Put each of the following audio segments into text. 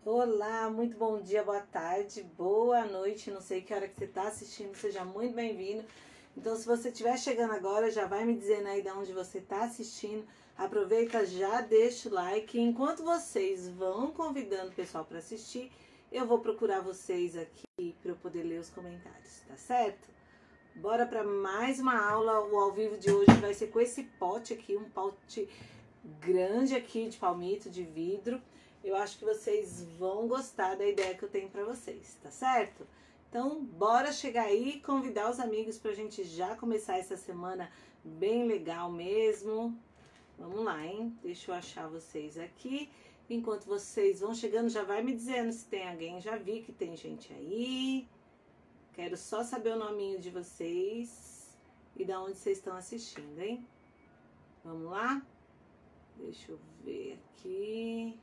Olá, muito bom dia, boa tarde, boa noite, não sei que hora que você está assistindo, seja muito bem-vindo. Então, se você estiver chegando agora, já vai me dizendo aí de onde você está assistindo. Aproveita, já deixa o like. Enquanto vocês vão convidando o pessoal para assistir, eu vou procurar vocês aqui para eu poder ler os comentários, tá certo? Bora para mais uma aula. O ao vivo de hoje vai ser com esse pote aqui, um pote grande aqui de palmito, de vidro. Eu acho que vocês vão gostar da ideia que eu tenho para vocês, tá certo? Então, bora chegar aí e convidar os amigos pra gente já começar essa semana bem legal mesmo. Vamos lá, hein? Deixa eu achar vocês aqui. Enquanto vocês vão chegando, já vai me dizendo se tem alguém. Já vi que tem gente aí. Quero só saber o nominho de vocês e da onde vocês estão assistindo, hein? Vamos lá? Deixa eu ver aqui.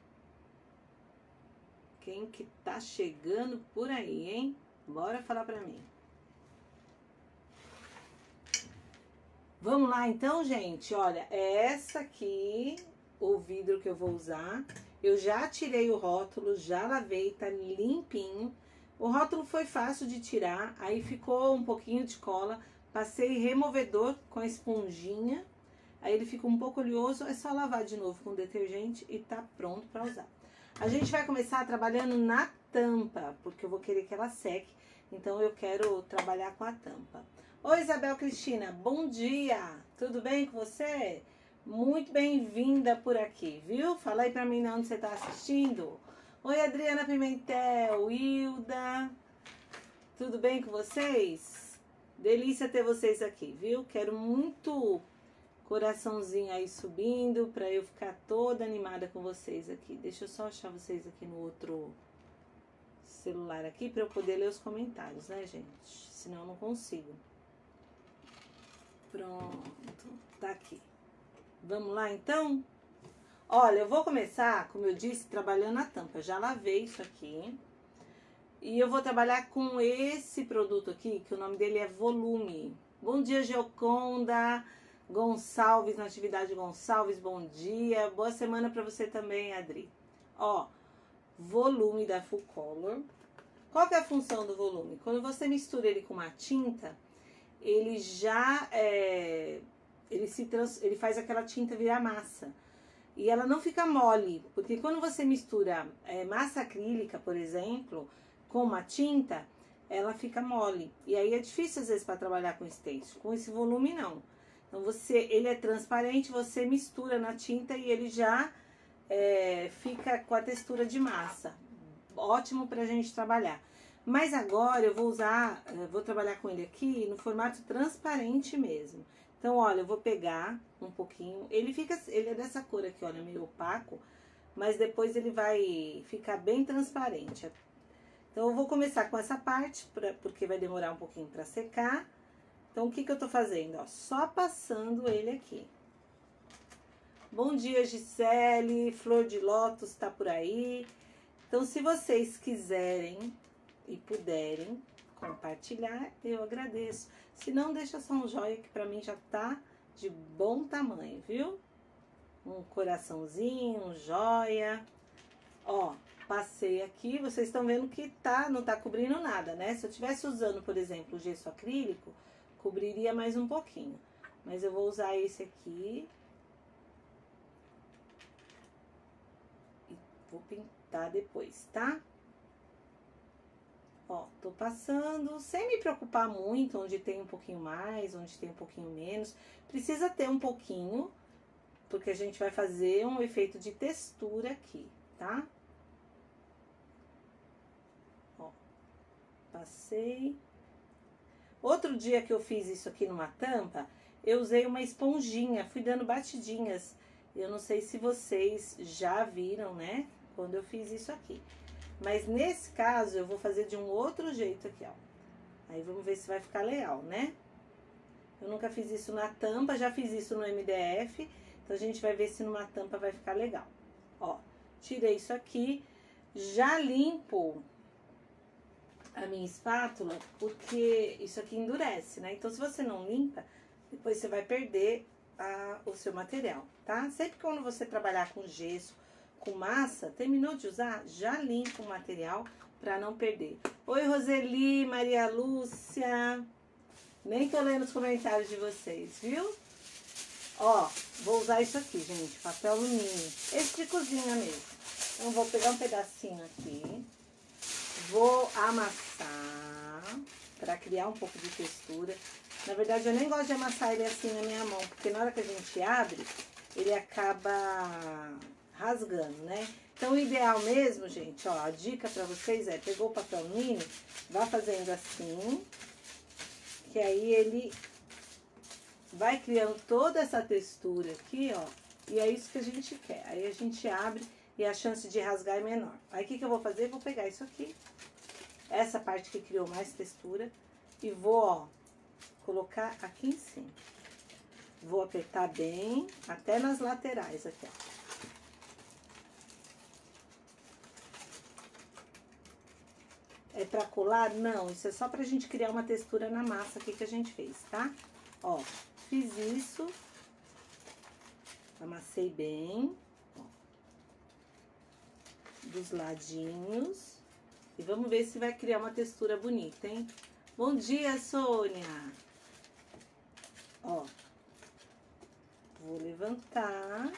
Quem que tá chegando por aí, hein? Bora falar pra mim. Vamos lá então, gente. Olha, é essa aqui o vidro que eu vou usar. Eu já tirei o rótulo, já lavei, tá limpinho. O rótulo foi fácil de tirar, aí ficou um pouquinho de cola. Passei removedor com a esponjinha. Aí ele fica um pouco oleoso, é só lavar de novo com detergente e tá pronto para usar. A gente vai começar trabalhando na tampa, porque eu vou querer que ela seque, então eu quero trabalhar com a tampa. Oi, Isabel Cristina, bom dia! Tudo bem com você? Muito bem-vinda por aqui, viu? Fala aí pra mim de onde você tá assistindo. Oi, Adriana Pimentel, Hilda, tudo bem com vocês? Delícia ter vocês aqui, viu? Quero muito coraçãozinho aí subindo pra eu ficar toda animada com vocês aqui. Deixa eu só achar vocês aqui no outro celular aqui pra eu poder ler os comentários, né, gente? Senão eu não consigo. Pronto, tá aqui. Vamos lá, então? Olha, eu vou começar, como eu disse, trabalhando a tampa. Já lavei isso aqui. E eu vou trabalhar com esse produto aqui, que o nome dele é Volume. Bom dia, Gioconda Gonçalves, Natividade Gonçalves, bom dia. Boa semana pra você também, Adri. Ó, volume da Full Color. Qual que é a função do volume? Quando você mistura ele com uma tinta, ele já ele faz aquela tinta virar massa. E ela não fica mole, porque quando você mistura massa acrílica, por exemplo, com uma tinta, ela fica mole. E aí é difícil às vezes para trabalhar com stencil. Com esse volume não. Então ele é transparente, você mistura na tinta e ele já fica com a textura de massa. Ótimo pra gente trabalhar. Mas agora eu vou trabalhar com ele aqui no formato transparente mesmo. Então, olha, eu vou pegar um pouquinho. Ele é dessa cor aqui, olha, meio opaco, mas depois ele vai ficar bem transparente. Então, eu vou começar com essa parte, porque vai demorar um pouquinho pra secar. Então, o que que eu tô fazendo? Ó, só passando ele aqui. Bom dia, Gisele, Flor de Lótus tá por aí. Então, se vocês quiserem e puderem compartilhar, eu agradeço. Se não, deixa só um joinha que pra mim já tá de bom tamanho, viu? Um coraçãozinho, um joia. Ó, passei aqui, vocês estão vendo que não tá cobrindo nada, né? Se eu tivesse usando, por exemplo, o gesso acrílico, cobriria mais um pouquinho. Mas eu vou usar esse aqui. E vou pintar depois, tá? Ó, tô passando, sem me preocupar muito, onde tem um pouquinho mais, onde tem um pouquinho menos. Precisa ter um pouquinho, porque a gente vai fazer um efeito de textura aqui, tá? Ó, passei. Outro dia que eu fiz isso aqui numa tampa, eu usei uma esponjinha, fui dando batidinhas. Eu não sei se vocês já viram, né, quando eu fiz isso aqui. Mas nesse caso eu vou fazer de um outro jeito aqui, ó. Aí vamos ver se vai ficar legal, né? Eu nunca fiz isso na tampa, já fiz isso no MDF. Então a gente vai ver se numa tampa vai ficar legal. Ó, tirei isso aqui. Já limpo a minha espátula, porque isso aqui endurece, né? Então se você não limpa, depois você vai perder o seu material, tá? Sempre que quando você trabalhar com gesso, com massa, terminou de usar, já limpa o material para não perder. Oi, Roseli, Maria Lúcia. Nem tô lendo os comentários de vocês, viu? Ó, vou usar isso aqui, gente, papel alumínio. Esse de cozinha mesmo. Então, vou pegar um pedacinho aqui. Vou amassar para criar um pouco de textura. Na verdade, eu nem gosto de amassar ele assim na minha mão, porque na hora que a gente abre, ele acaba rasgando, né? Então, o ideal mesmo, gente, ó, a dica para vocês é, pegou o papel alumínio, vá fazendo assim, que aí ele vai criando toda essa textura aqui, ó, e é isso que a gente quer. Aí a gente abre e a chance de rasgar é menor. Aí, o que eu vou fazer? Vou pegar isso aqui, essa parte que criou mais textura, e vou, ó, colocar aqui em cima. Vou apertar bem, até nas laterais aqui, ó. É pra colar? Não, isso é só pra gente criar uma textura na massa aqui que a gente fez, tá? Ó, fiz isso. Amassei bem. Ó, dos ladinhos. E vamos ver se vai criar uma textura bonita, hein? Bom dia, Sônia! Ó, vou levantar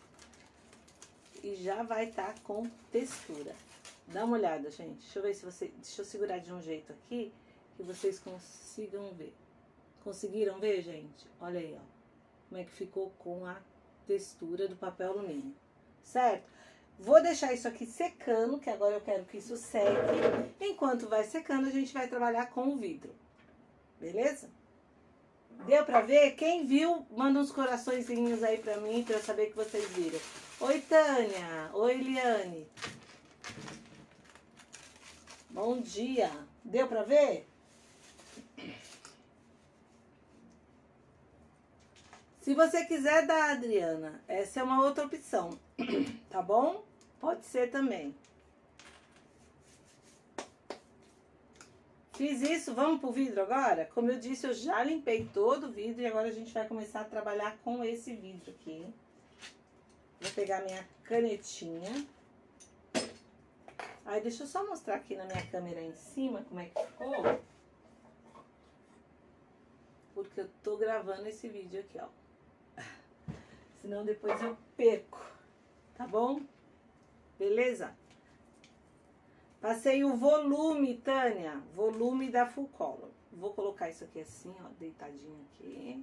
e já vai estar com textura. Dá uma olhada, gente. Deixa eu ver se você... Deixa eu segurar de um jeito aqui que vocês consigam ver. Conseguiram ver, gente? Olha aí, ó. Como é que ficou com a textura do papel alumínio. Certo? Vou deixar isso aqui secando, que agora eu quero que isso seque. Enquanto vai secando, a gente vai trabalhar com o vidro. Beleza? Deu pra ver? Quem viu, manda uns coraçõezinhos aí pra mim, pra eu saber que vocês viram. Oi, Tânia. Oi, Eliane. Bom dia. Deu pra ver? Se você quiser dar, Adriana, essa é uma outra opção, tá bom? Pode ser também. Fiz isso, vamos pro vidro agora? Como eu disse, eu já limpei todo o vidro e agora a gente vai começar a trabalhar com esse vidro aqui. Vou pegar minha canetinha. Aí, deixa eu só mostrar aqui na minha câmera em cima como é que ficou. Porque eu tô gravando esse vídeo aqui, ó. Senão depois eu perco, tá bom? Beleza? Passei o volume, Tânia. Volume da Full Color. Vou colocar isso aqui assim, ó, deitadinho aqui.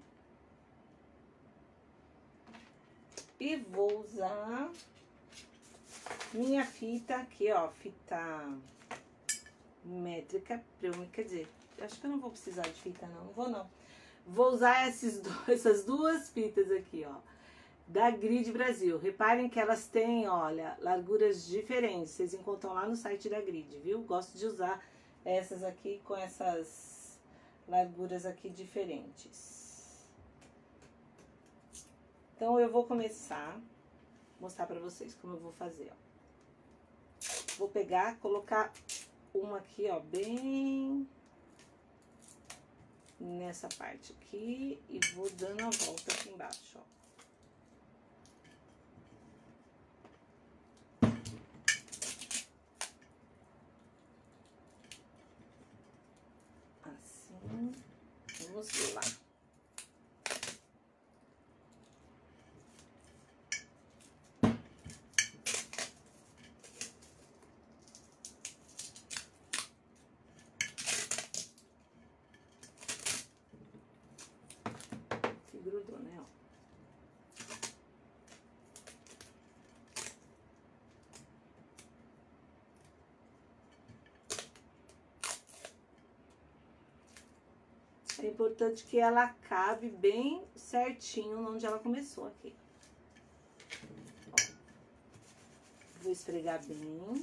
E vou usar minha fita aqui, ó, fita métrica, quer dizer, acho que eu não vou precisar de fita não vou não. Vou usar essas duas fitas aqui, ó, da Grid Brasil. Reparem que elas têm, olha, larguras diferentes, vocês encontram lá no site da Grid, viu? Gosto de usar essas aqui com essas larguras aqui diferentes. Então, eu vou começar a mostrar pra vocês como eu vou fazer, ó. Vou pegar, colocar uma aqui, ó, bem nessa parte aqui e vou dando a volta aqui embaixo, ó. Assim, vamos lá. Grudou, né, ó. É importante que ela cabe bem certinho onde ela começou aqui. Ó. Vou esfregar bem.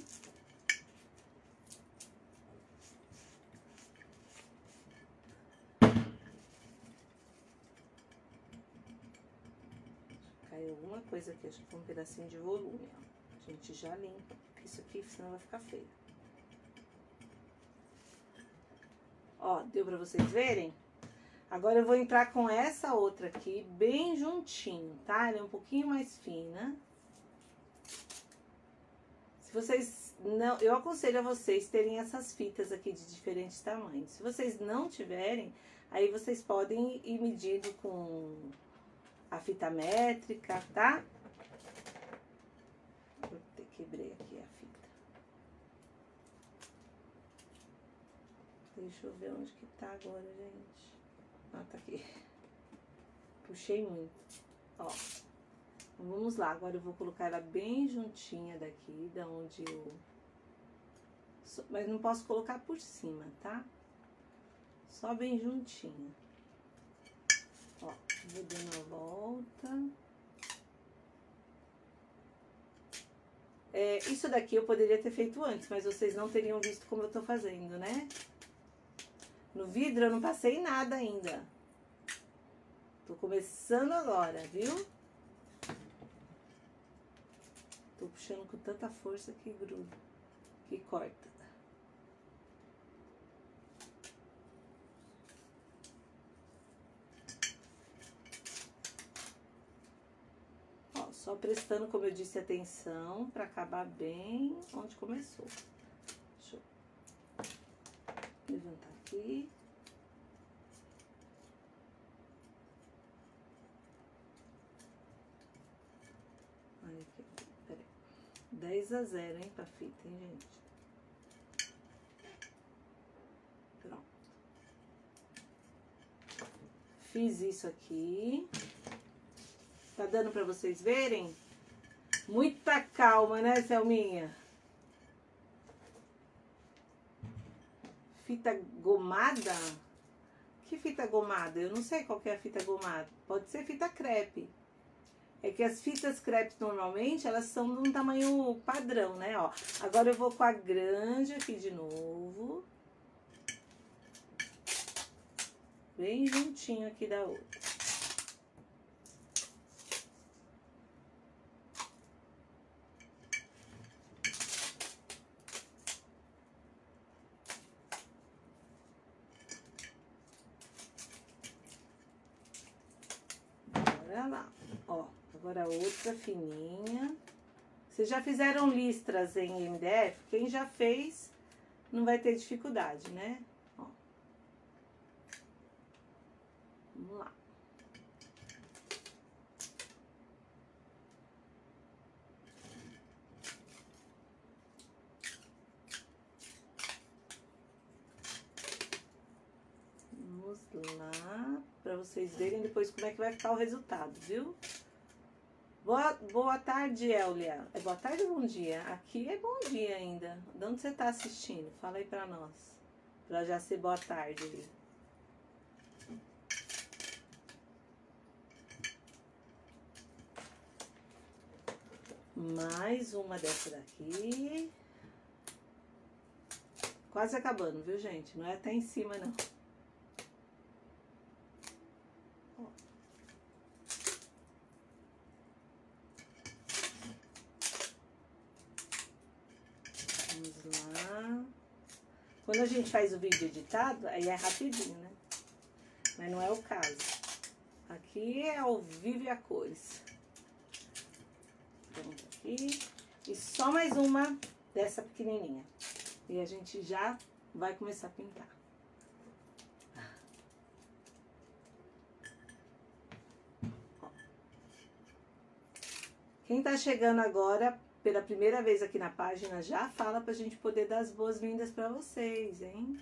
Caiu alguma coisa aqui, acho que foi um pedacinho de volume, ó. A gente já limpa, porque isso aqui senão vai ficar feio. Ó, deu pra vocês verem? Agora eu vou entrar com essa outra aqui, bem juntinho, tá? Ela é um pouquinho mais fina. vocês não... Eu aconselho a vocês terem essas fitas aqui de diferentes tamanhos. Se vocês não tiverem, aí vocês podem ir medindo com a fita métrica, tá? Eu quebrei aqui a fita. Deixa eu ver onde que tá agora, gente. Ah, tá aqui. Puxei muito. Ó. Então, vamos lá. Agora eu vou colocar ela bem juntinha daqui, da onde eu... Mas não posso colocar por cima, tá? Só bem juntinha. Ó, vou dando a volta. Isso daqui eu poderia ter feito antes, mas vocês não teriam visto como eu tô fazendo, né? No vidro eu não passei nada ainda. Tô começando agora, viu? Tô puxando com tanta força que gruda, que corta. Ó, só prestando, como eu disse, atenção pra acabar bem onde começou. Deixa eu levantar aqui. Olha aqui, peraí. 10-0, hein, pra fita, hein, gente? Pronto. Fiz isso aqui. Tá dando pra vocês verem? Muita calma, né, Selminha? Fita gomada? Que fita gomada? Eu não sei qual que é a fita gomada. Pode ser fita crepe. É que as fitas crepes normalmente, elas são de um tamanho padrão, né? Ó, agora eu vou com a grande aqui de novo. Bem juntinho aqui da outra. Bora lá. Ó, agora outra fininha. Vocês já fizeram listras em MDF? Quem já fez não vai ter dificuldade, né? Ó. Vamos lá. Vamos lá, para vocês verem depois como é que vai ficar o resultado, viu? Boa tarde, Eulia. É boa tarde ou bom dia? Aqui é bom dia ainda. De onde você tá assistindo? Fala aí pra nós. Pra já ser boa tarde. Mais uma dessa daqui. Quase acabando, viu, gente? Não é até em cima, não. Quando a gente faz o vídeo editado, aí é rapidinho, né? Mas não é o caso. Aqui é ao vivo e a cores. Pronto aqui. E só mais uma dessa pequenininha. E a gente já vai começar a pintar. Ó. Quem tá chegando agora pela primeira vez aqui na página, já fala pra gente poder dar as boas-vindas pra vocês, hein?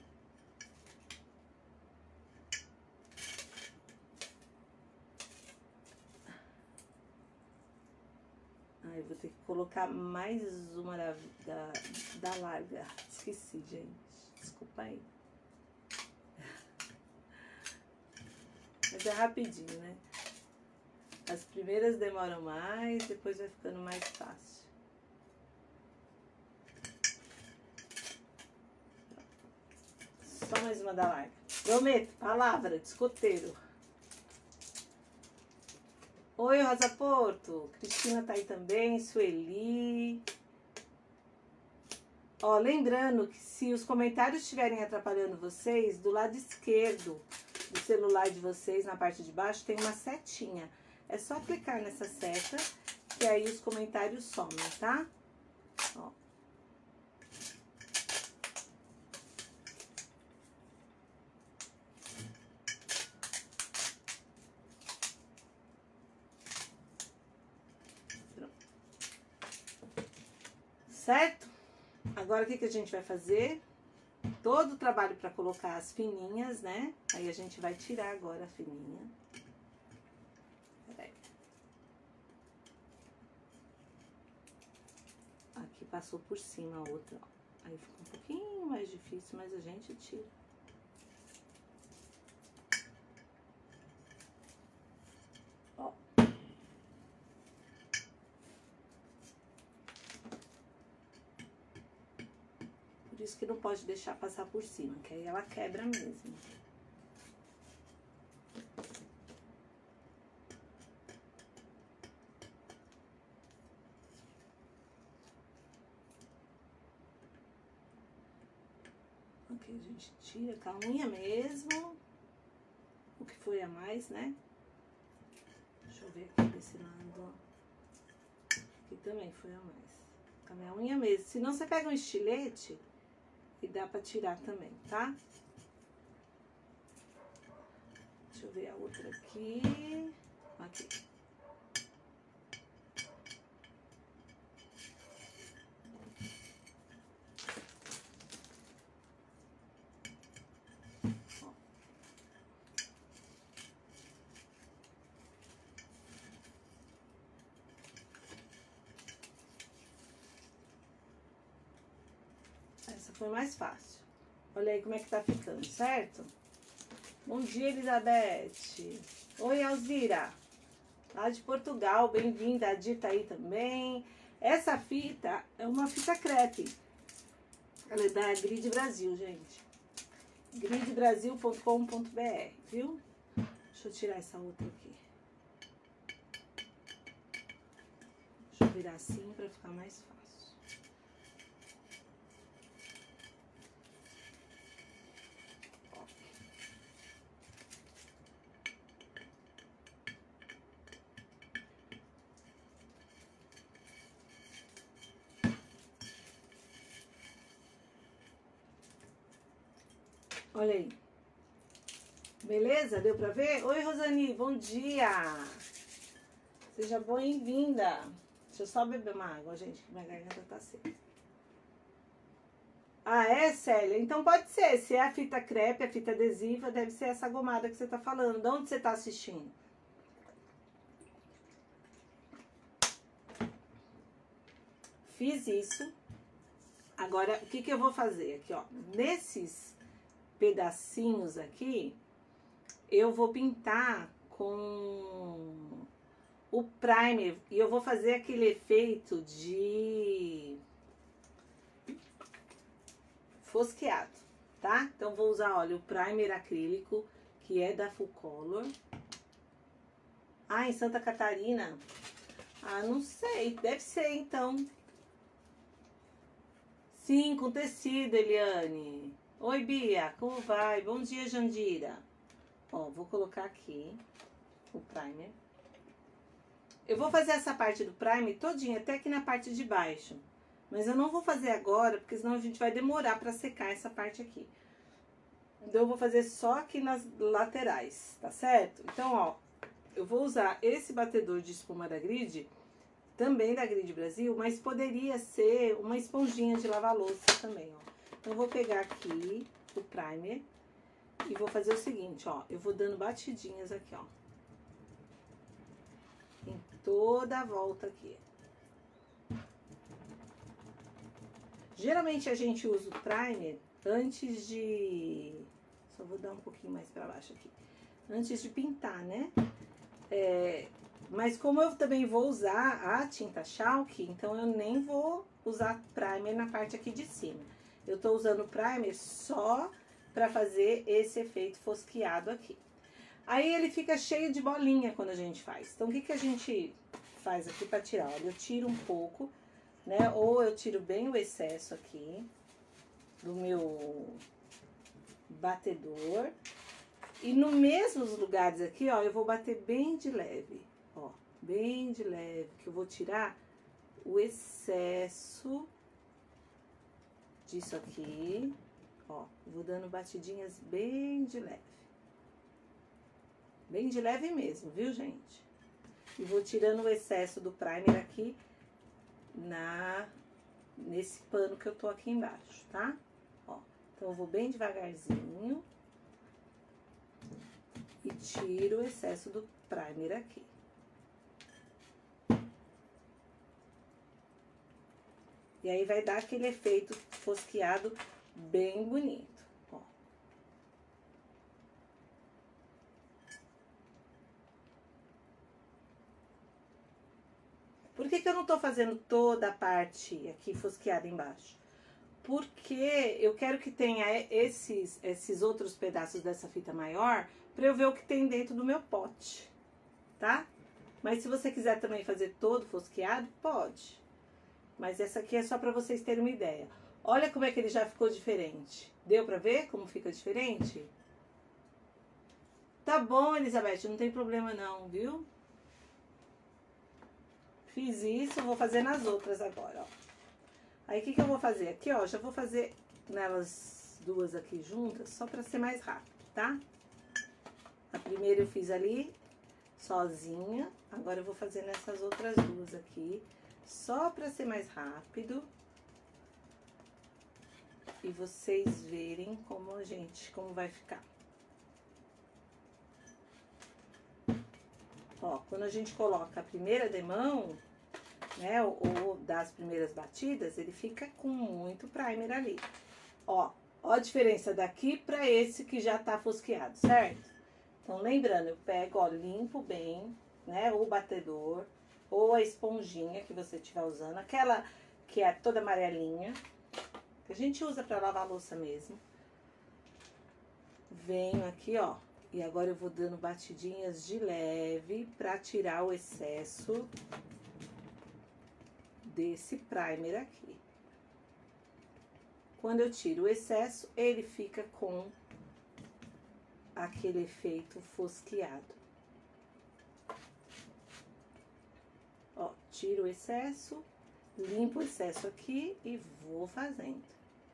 Ah, eu vou ter que colocar mais uma da larga. Esqueci, gente. Desculpa aí. Mas é rapidinho, né? As primeiras demoram mais, depois vai ficando mais fácil. Só mais uma da larga. Prometo, palavra de escoteiro. Oi, Rosa Porto. Cristina tá aí também, Sueli. Ó, lembrando que se os comentários estiverem atrapalhando vocês, do lado esquerdo do celular de vocês, na parte de baixo, tem uma setinha. É só clicar nessa seta, que aí os comentários somem, tá? Ó, Certo? Agora, o que a gente vai fazer? Todo o trabalho para colocar as fininhas, né? Aí a gente vai tirar agora a fininha. Peraí. Aqui passou por cima a outra, ó. Aí fica um pouquinho mais difícil, mas a gente tira. Ó. Por isso que não pode deixar passar por cima, que aí ela quebra mesmo. Ok, a gente tira com a unha mesmo. O que foi a mais, né? Deixa eu ver aqui desse lado. Aqui também foi a mais. Com a minha unha mesmo. Se não, você pega um estilete e dá pra tirar também, tá? Deixa eu ver a outra aqui. Aqui. Essa foi mais fácil. Olha aí como é que tá ficando, certo? Bom dia, Elizabeth. Oi, Alzira. Lá de Portugal, bem-vinda. A Dita aí também. Essa fita é uma fita crepe. Ela é da Grid Brasil, gente. gridbrasil.com.br, viu? Deixa eu tirar essa outra aqui. Deixa eu virar assim pra ficar mais fácil. Olha aí. Beleza? Deu pra ver? Oi, Rosani, bom dia! Seja bem-vinda. Deixa eu só beber uma água, gente, que minha garganta tá seca. Ah, é, Célia? Então pode ser. Se é a fita crepe, a fita adesiva, deve ser essa gomada que você tá falando. De onde você tá assistindo? Fiz isso. Agora, o que eu vou fazer aqui, ó? Nesses pedacinhos aqui, eu vou pintar com o primer. E eu vou fazer aquele efeito de fosqueado, tá? Então, vou usar, olha, o primer acrílico, que é da Full Color. Ah, em Santa Catarina? Ah, não sei. Deve ser, então. Sim, com tecido, Eliane. Oi, Bia, como vai? Bom dia, Jandira. Ó, vou colocar aqui o primer. Eu vou fazer essa parte do primer todinha, até aqui na parte de baixo. Mas eu não vou fazer agora, porque senão a gente vai demorar pra secar essa parte aqui. Então eu vou fazer só aqui nas laterais, tá certo? Então, ó, eu vou usar esse batedor de espuma da Grid, também da Grid Brasil, mas poderia ser uma esponjinha de lavar louça também, ó. Então eu vou pegar aqui o primer e vou fazer o seguinte, ó, eu vou dando batidinhas aqui, ó. Em toda a volta aqui. Geralmente a gente usa o primer antes de... Só vou dar um pouquinho mais pra baixo aqui. Antes de pintar, né? Mas como eu também vou usar a tinta chalk, então eu nem vou usar primer na parte aqui de cima. Eu tô usando o primer só pra fazer esse efeito fosqueado aqui. Aí ele fica cheio de bolinha quando a gente faz. Então o que a gente faz aqui pra tirar? Olha, eu tiro um pouco, né? Ou eu tiro bem o excesso aqui do meu batedor. E nos mesmos lugares aqui, ó, eu vou bater bem de leve, ó, bem de leve, que eu vou tirar o excesso disso aqui, ó, vou dando batidinhas bem de leve mesmo, viu, gente? E vou tirando o excesso do primer aqui na nesse pano que eu tô aqui embaixo, tá? Ó, então eu vou bem devagarzinho e tiro o excesso do primer aqui. E aí vai dar aquele efeito fosqueado bem bonito. Por que eu não tô fazendo toda a parte aqui fosqueada embaixo? Porque eu quero que tenha esses outros pedaços dessa fita maior para eu ver o que tem dentro do meu pote, tá? Mas se você quiser também fazer todo fosqueado, pode. Mas essa aqui é só para vocês terem uma ideia. Olha como é que ele já ficou diferente. Deu para ver como fica diferente? Tá bom, Elizabeth, não tem problema não, viu? Fiz isso, vou fazer nas outras agora, ó. Aí, o que eu vou fazer? Aqui, ó, já vou fazer nelas duas aqui juntas, só pra ser mais rápido, tá? A primeira eu fiz ali, sozinha. Agora eu vou fazer nessas outras duas aqui, só pra ser mais rápido. E vocês verem como vai ficar. Ó, quando a gente coloca a primeira demão, né, ou das primeiras batidas, ele fica com muito primer ali. Ó a diferença daqui pra esse que já tá fosqueado, certo? Então, lembrando, eu pego, ó, limpo bem, né, o batedor, ou a esponjinha que você estiver usando, aquela que é toda amarelinha, que a gente usa pra lavar a louça mesmo. Venho aqui, ó. E agora eu vou dando batidinhas de leve pra tirar o excesso desse primer aqui. Quando eu tiro o excesso, ele fica com aquele efeito fosqueado. Ó, tiro o excesso, limpo o excesso aqui e vou fazendo.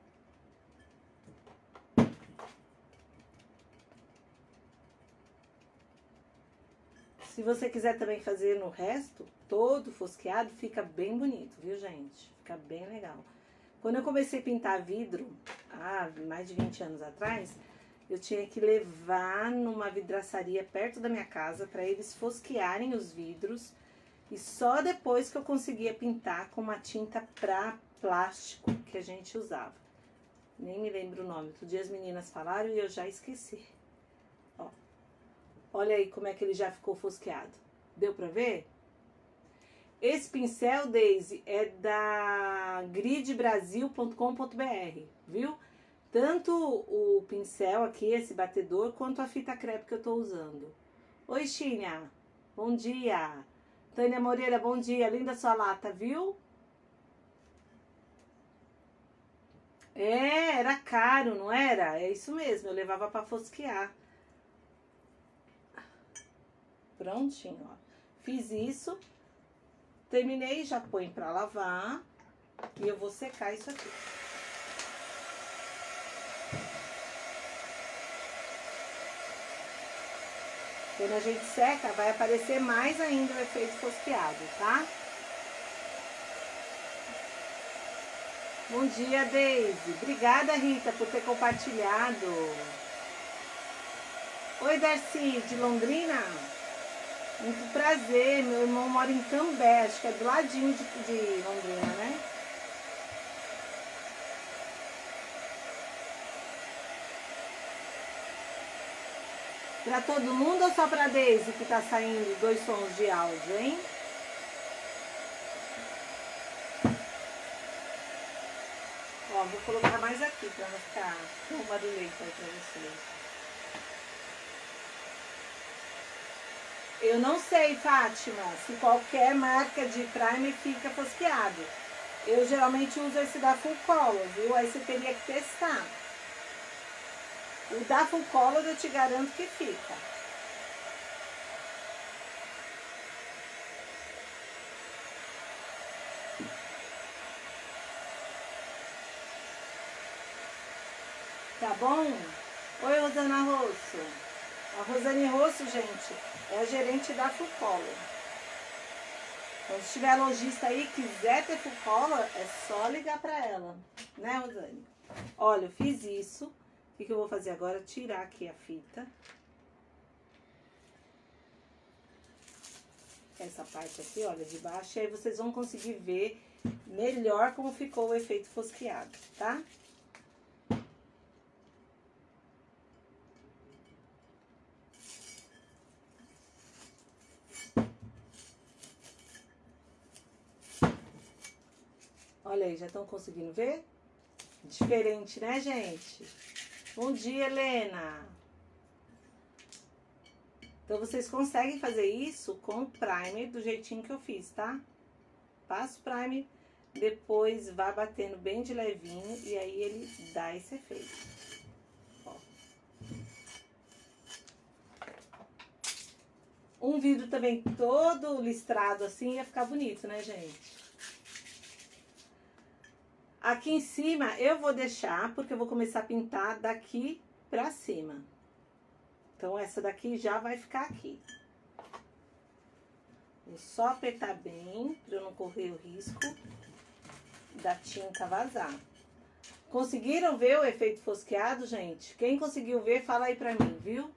Se você quiser também fazer no resto, todo fosqueado, fica bem bonito, viu, gente? Fica bem legal. Quando eu comecei a pintar vidro, há mais de 20 anos atrás, eu tinha que levar numa vidraçaria perto da minha casa para eles fosquearem os vidros. E só depois que eu conseguia pintar com uma tinta pra plástico que a gente usava. Nem me lembro o nome. Outro dia as meninas falaram e eu já esqueci. Ó. Olha aí como é que ele já ficou fosqueado. Deu pra ver? Esse pincel, Daisy, é da gridbrasil.com.br, viu? Tanto o pincel aqui, esse batedor, quanto a fita crepe que eu tô usando. Oi, Xínia. Bom dia. Tânia Moreira, bom dia. Linda sua lata, viu? É, era caro, não era? É isso mesmo, eu levava pra fosquear. Prontinho, ó. Fiz isso. Terminei, já põe pra lavar. E eu vou secar isso aqui. Quando a gente seca, vai aparecer mais ainda o efeito fosqueado, tá? Bom dia, Deise. Obrigada, Rita, por ter compartilhado. Oi, Darcy, de Londrina? Muito prazer, meu irmão mora em Cambé, acho que é do ladinho de Londrina, né? Pra todo mundo ou só pra Deise que tá saindo 2 sons de áudio, hein? Ó, vou colocar mais aqui pra não ficar tão barulhento aí pra vocês. Eu não sei, Fátima, se qualquer marca de primer fica fosqueado. Eu geralmente uso esse da Full Color, viu? Aí você teria que testar. O da Full Color eu te garanto que fica. Tá bom? Oi, Rosana Rosso. A Rosane Rosso, gente, é a gerente da Full Color. Então, se tiver lojista aí que quiser ter full color, é só ligar pra ela, né, Rosane? Olha, eu fiz isso. O que eu vou fazer agora? Tirar aqui a fita. Essa parte aqui, olha, de baixo. E aí vocês vão conseguir ver melhor como ficou o efeito fosqueado, tá? Olha aí, já estão conseguindo ver? Diferente, né, gente? Bom dia, Helena! Então, vocês conseguem fazer isso com o primer do jeitinho que eu fiz, tá? Passa o primer, depois vai batendo bem de levinho e aí ele dá esse efeito. Ó. Um vidro também todo listrado assim ia ficar bonito, né, gente? Aqui em cima eu vou deixar, porque eu vou começar a pintar daqui pra cima. Então, essa daqui já vai ficar aqui. Vou só apertar bem, pra eu não correr o risco da tinta vazar. Conseguiram ver o efeito fosqueado, gente? Quem conseguiu ver, fala aí pra mim, viu?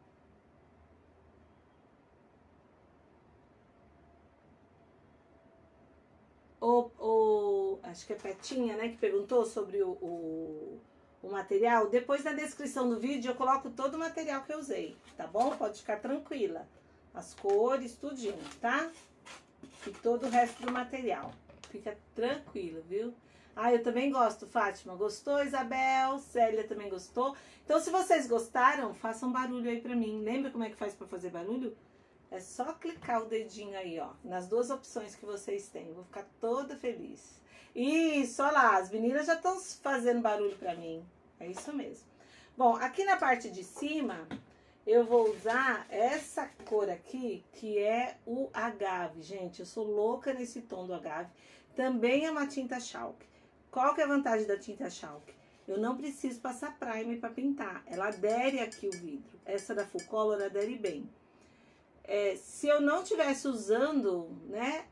Acho que é Petinha, né, que perguntou sobre o material. Depois na descrição do vídeo eu coloco todo o material que eu usei, tá bom? Pode ficar tranquila. As cores, tudinho, tá? E todo o resto do material. Fica tranquilo, viu? Ah, eu também gosto, Fátima. Gostou, Isabel? Célia também gostou. Então, se vocês gostaram, façam barulho aí pra mim. Lembra como é que faz pra fazer barulho? É só clicar o dedinho aí, ó, nas duas opções que vocês têm. Vou ficar toda feliz. Isso, olha lá, as meninas já estão fazendo barulho pra mim. É isso mesmo. Bom, aqui na parte de cima, eu vou usar essa cor aqui, que é o agave. Gente, eu sou louca nesse tom do agave. Também é uma tinta chalk. Qual que é a vantagem da tinta chalk? Eu não preciso passar primer para pintar. Ela adere aqui o vidro. Essa da Full Color adere bem. Se eu não tivesse usando, né,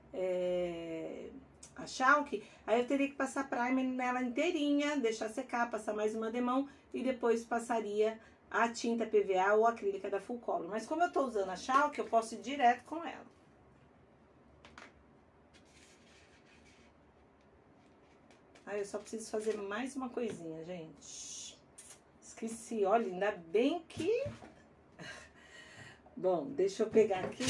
a chalk, aí eu teria que passar primer nela inteirinha, deixar secar, passar mais uma demão e depois passaria a tinta PVA ou acrílica da Full Color. Mas como eu tô usando a chalk, eu posso ir direto com ela. Aí eu só preciso fazer mais uma coisinha, gente. Esqueci, olha, ainda bem que... Bom, deixa eu pegar aqui.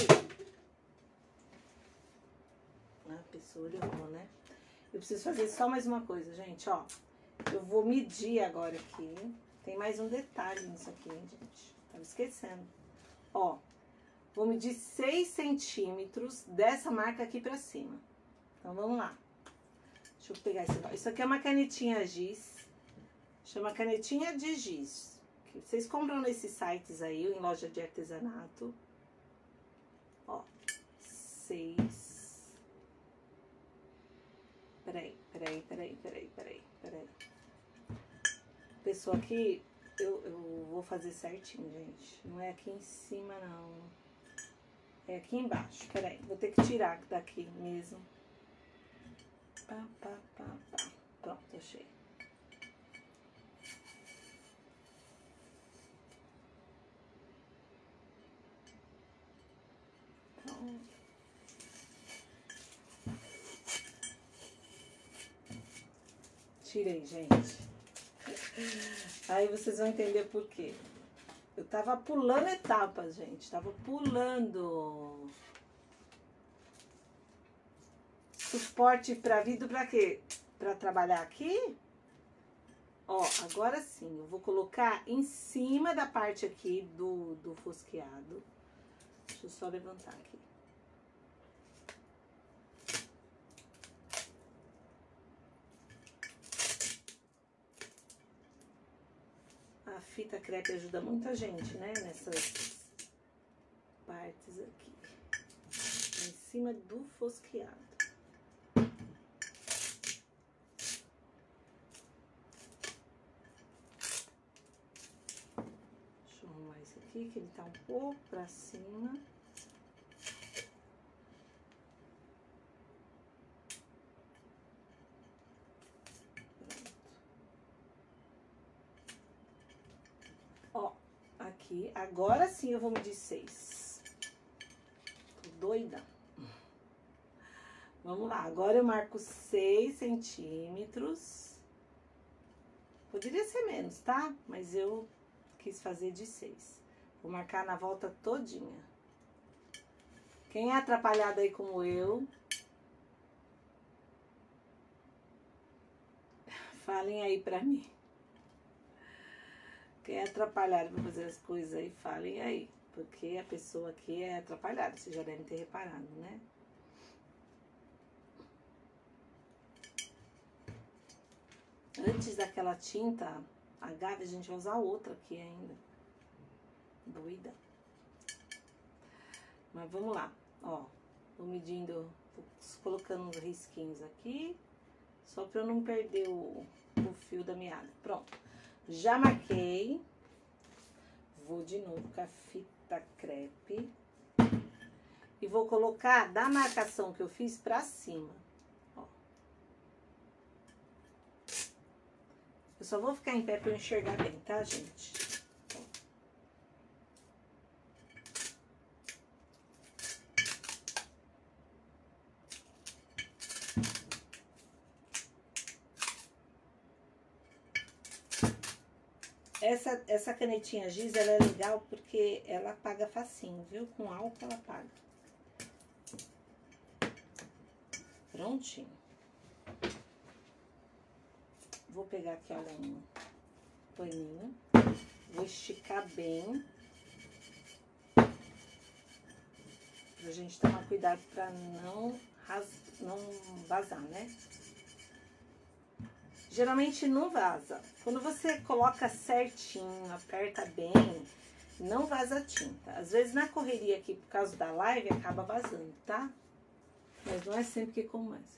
A pessoa olhou, né? Eu preciso fazer só mais uma coisa, gente, ó. Eu vou medir agora aqui. Tem mais um detalhe nisso aqui, hein, gente? Tava esquecendo. Ó, vou medir 6 centímetros dessa marca aqui pra cima. Então, vamos lá. Deixa eu pegar esse... Isso aqui é uma canetinha giz. Chama canetinha de giz. Que vocês compram nesses sites aí, em loja de artesanato. Ó, 6. Peraí. Pessoa aqui, eu vou fazer certinho, gente. Não é aqui em cima, não. É aqui embaixo. Peraí, vou ter que tirar daqui mesmo. Pá. Pronto, achei. Então, tirei, gente. Aí vocês vão entender por quê. Eu tava pulando etapas, gente. Tava pulando. Suporte pra vidro pra quê? Pra trabalhar aqui? Ó, agora sim. Eu vou colocar em cima da parte aqui do fosqueado. Deixa eu só levantar aqui. A fita crepe ajuda muita gente, né? Nessas partes aqui. Em cima do fosqueado. Deixa eu arrumar esse aqui, que ele tá um pouco pra cima. aqui. Agora sim eu vou medir 6. Tô doida. Vamos lá, agora eu marco 6 centímetros. Poderia ser menos, tá? Mas eu quis fazer de 6. Vou marcar na volta todinha. Quem é atrapalhado aí como eu, falem aí pra mim. Quem é atrapalhado pra fazer as coisas aí, falem aí. Porque a pessoa aqui é atrapalhada, vocês já devem ter reparado, né? Antes daquela tinta agave, a gente vai usar outra aqui ainda. Doida. Mas vamos lá, ó. Vou medindo, vou colocando uns risquinhos aqui. Só pra eu não perder o fio da meada. Pronto. Já marquei. Vou de novo com a fita crepe. E vou colocar da marcação que eu fiz pra cima. Ó. Eu só vou ficar em pé pra eu enxergar bem, tá, gente? Essa canetinha giz, ela é legal porque ela apaga facinho, viu? Com álcool ela apaga. Prontinho. Vou pegar aqui, olha, um paninho. Vou esticar bem. Pra gente tomar cuidado pra não vazar, né? Geralmente não vaza. Quando você coloca certinho, aperta bem, não vaza a tinta. Às vezes na correria aqui, por causa da live, acaba vazando, tá? Mas não é sempre que começa.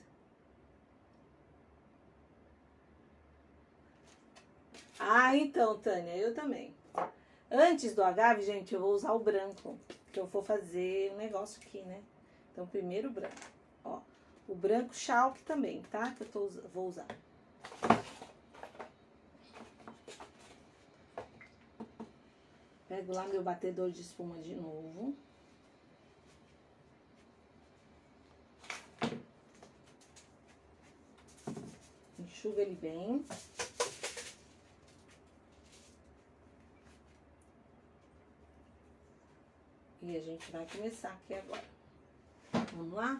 Ah, então, Tânia, eu também. Antes do agave, gente, eu vou usar o branco, que eu vou fazer um negócio aqui, né? Então, primeiro o branco, ó. O branco chalk também, tá? Que eu vou usar. Pego lá meu batedor de espuma de novo. Enxuga ele bem. E a gente vai começar aqui agora. Vamos lá?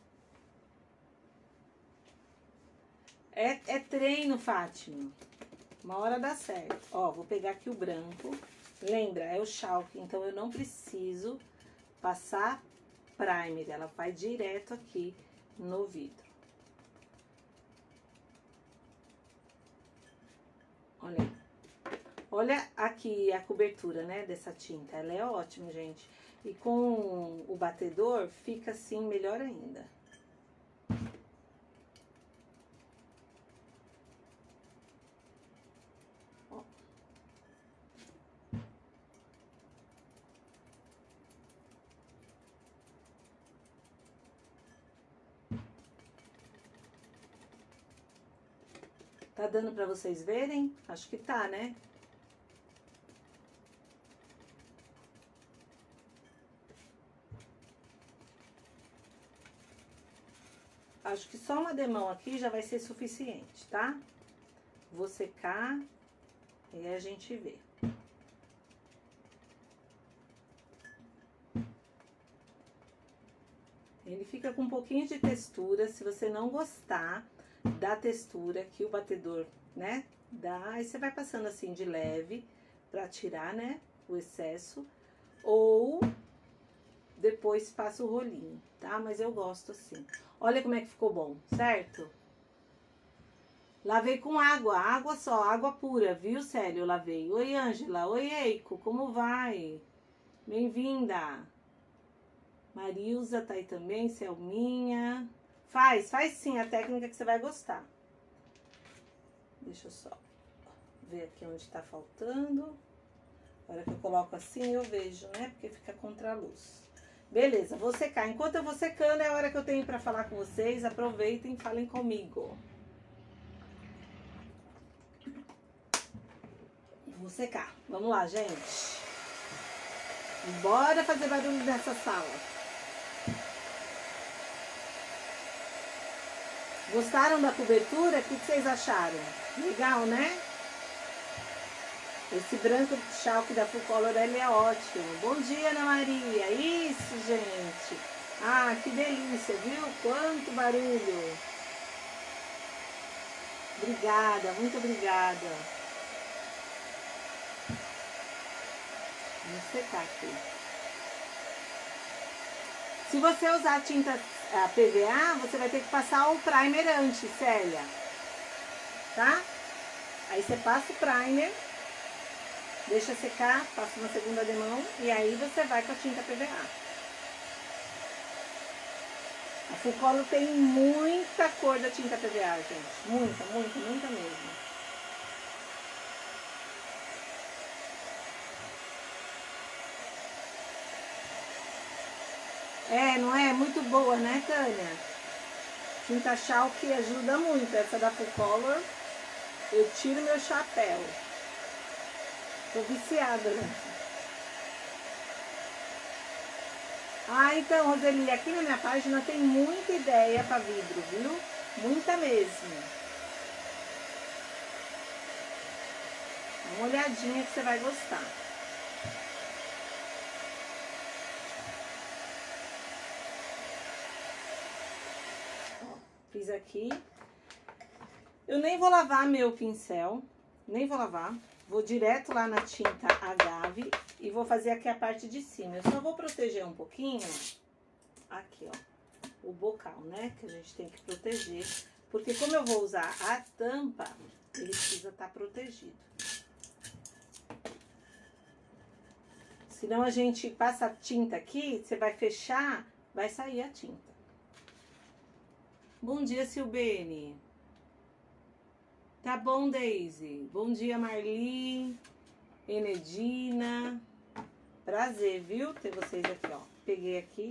É treino, Fátima. Uma hora dá certo. Ó, vou pegar aqui o branco. Lembra, é o chalk, então eu não preciso passar primer. Ela vai direto aqui no vidro. Olha aí. Olha aqui a cobertura, né, dessa tinta. Ela é ótima, gente. E com o batedor, fica assim melhor ainda. Ó. Tá dando pra vocês verem? Acho que tá, né? Acho que só uma demão aqui já vai ser suficiente, tá? Vou secar e aí a gente vê. Ele fica com um pouquinho de textura. Se você não gostar da textura que o batedor, né, dá, aí você vai passando assim de leve pra tirar, né, o excesso. Ou depois passa o rolinho, tá? Mas eu gosto assim. Olha como é que ficou bom, certo? Lavei com água só, água pura, viu, Célio? Eu lavei. Oi, Ângela. Oi, Eiko, como vai? Bem-vinda. Marilza tá aí também, Selminha. Faz sim a técnica que você vai gostar. Deixa eu só ver aqui onde tá faltando. A hora que eu coloco assim eu vejo, né? Porque fica contra a luz. Beleza, vou secar. Enquanto eu vou secando, é a hora que eu tenho pra falar com vocês. Aproveitem e falem comigo. Vou secar. Vamos lá, gente. Bora fazer barulho nessa sala. Gostaram da cobertura? O que vocês acharam? Legal, né? Esse branco chalque da Full Color, ele é ótimo. Bom dia, Ana Maria. Isso, gente. Ah, que delícia, viu? Quanto barulho. Obrigada, muito obrigada. Vamos secar aqui. Se você usar tinta PVA, você vai ter que passar o primer antes, Célia. Tá? Aí você passa o primer, deixa secar, passa uma segunda demão e aí você vai com a tinta PVA. A Full Color tem muita cor da tinta PVA, gente. Muita, muita, muita mesmo. É, não é? Muito boa, né, Tânia? Tinta chalk ajuda muito. Essa da Full Color, eu tiro meu chapéu. Tô viciada, né? Ah, então, Roseli, aqui na minha página tem muita ideia para vidro, viu? Muita mesmo. Dá uma olhadinha que você vai gostar. Ó, fiz aqui. Eu nem vou lavar meu pincel, nem vou lavar. Vou direto lá na tinta agave e vou fazer aqui a parte de cima. Eu só vou proteger um pouquinho, aqui ó, o bocal, né? Que a gente tem que proteger. Porque como eu vou usar a tampa, ele precisa estar protegido. Senão a gente passa a tinta aqui, você vai fechar, vai sair a tinta. Bom dia, Silbene. Tá bom, Daisy. Bom dia, Marli, Enedina. Prazer, viu? Ter vocês aqui, ó. Peguei aqui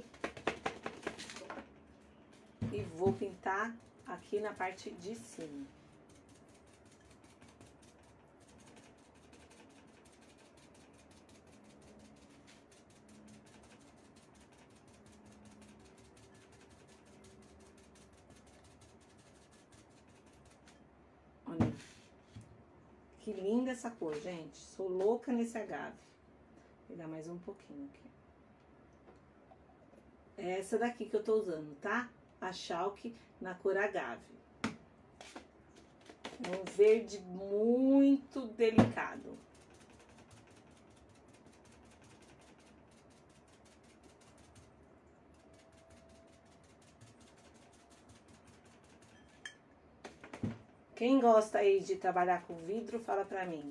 e vou pintar aqui na parte de cima. Olha, que linda essa cor, gente. Sou louca nesse agave. Vou pegar mais um pouquinho aqui. É essa daqui que eu tô usando, tá? A chalk na cor agave. É um verde muito delicado. Quem gosta aí de trabalhar com vidro, fala pra mim.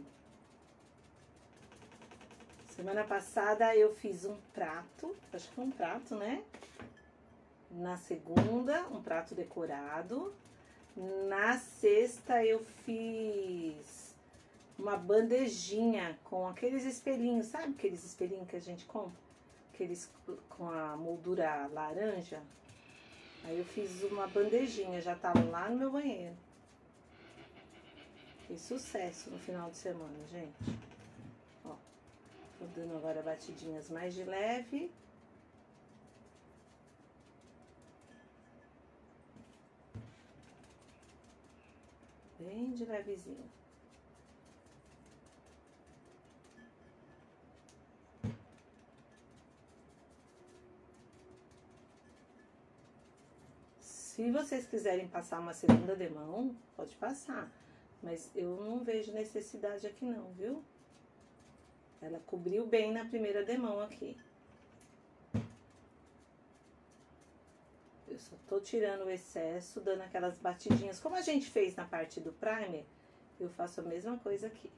Semana passada eu fiz um prato, acho que foi um prato, né? Na segunda, um prato decorado. Na sexta eu fiz uma bandejinha com aqueles espelhinhos, sabe aqueles espelhinhos que a gente compra? Aqueles com a moldura laranja. Aí eu fiz uma bandejinha, já tava lá no meu banheiro. Fez sucesso no final de semana, gente. Ó, tô dando agora batidinhas mais de leve. Bem de levezinho. Se vocês quiserem passar uma segunda demão, pode passar. Mas eu não vejo necessidade aqui não, viu? Ela cobriu bem na primeira demão aqui. Eu só tô tirando o excesso, dando aquelas batidinhas. Como a gente fez na parte do primer, eu faço a mesma coisa aqui.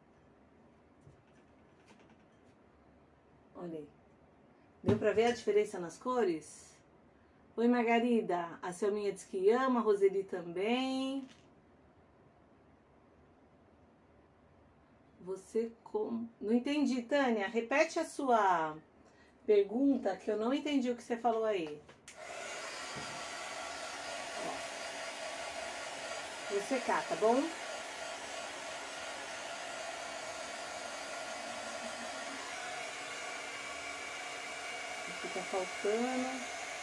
Olha aí. Deu pra ver a diferença nas cores? Oi, Margarida. A Selminha diz que ama, a Roseli também. Você como... Não entendi, Tânia. Repete a sua pergunta, que eu não entendi o que você falou aí. Vou secar, tá bom? faltando.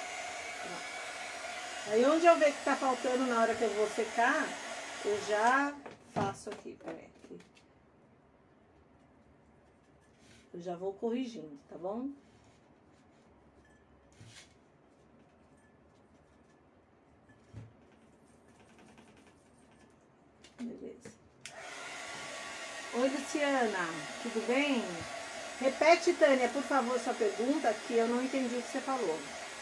Aí onde eu ver que tá faltando na hora que eu vou secar, eu já faço aqui, peraí. Eu já vou corrigindo, tá bom? Beleza. Oi, Luciana, tudo bem? Repete, Tânia, por favor, sua pergunta, que eu não entendi o que você falou.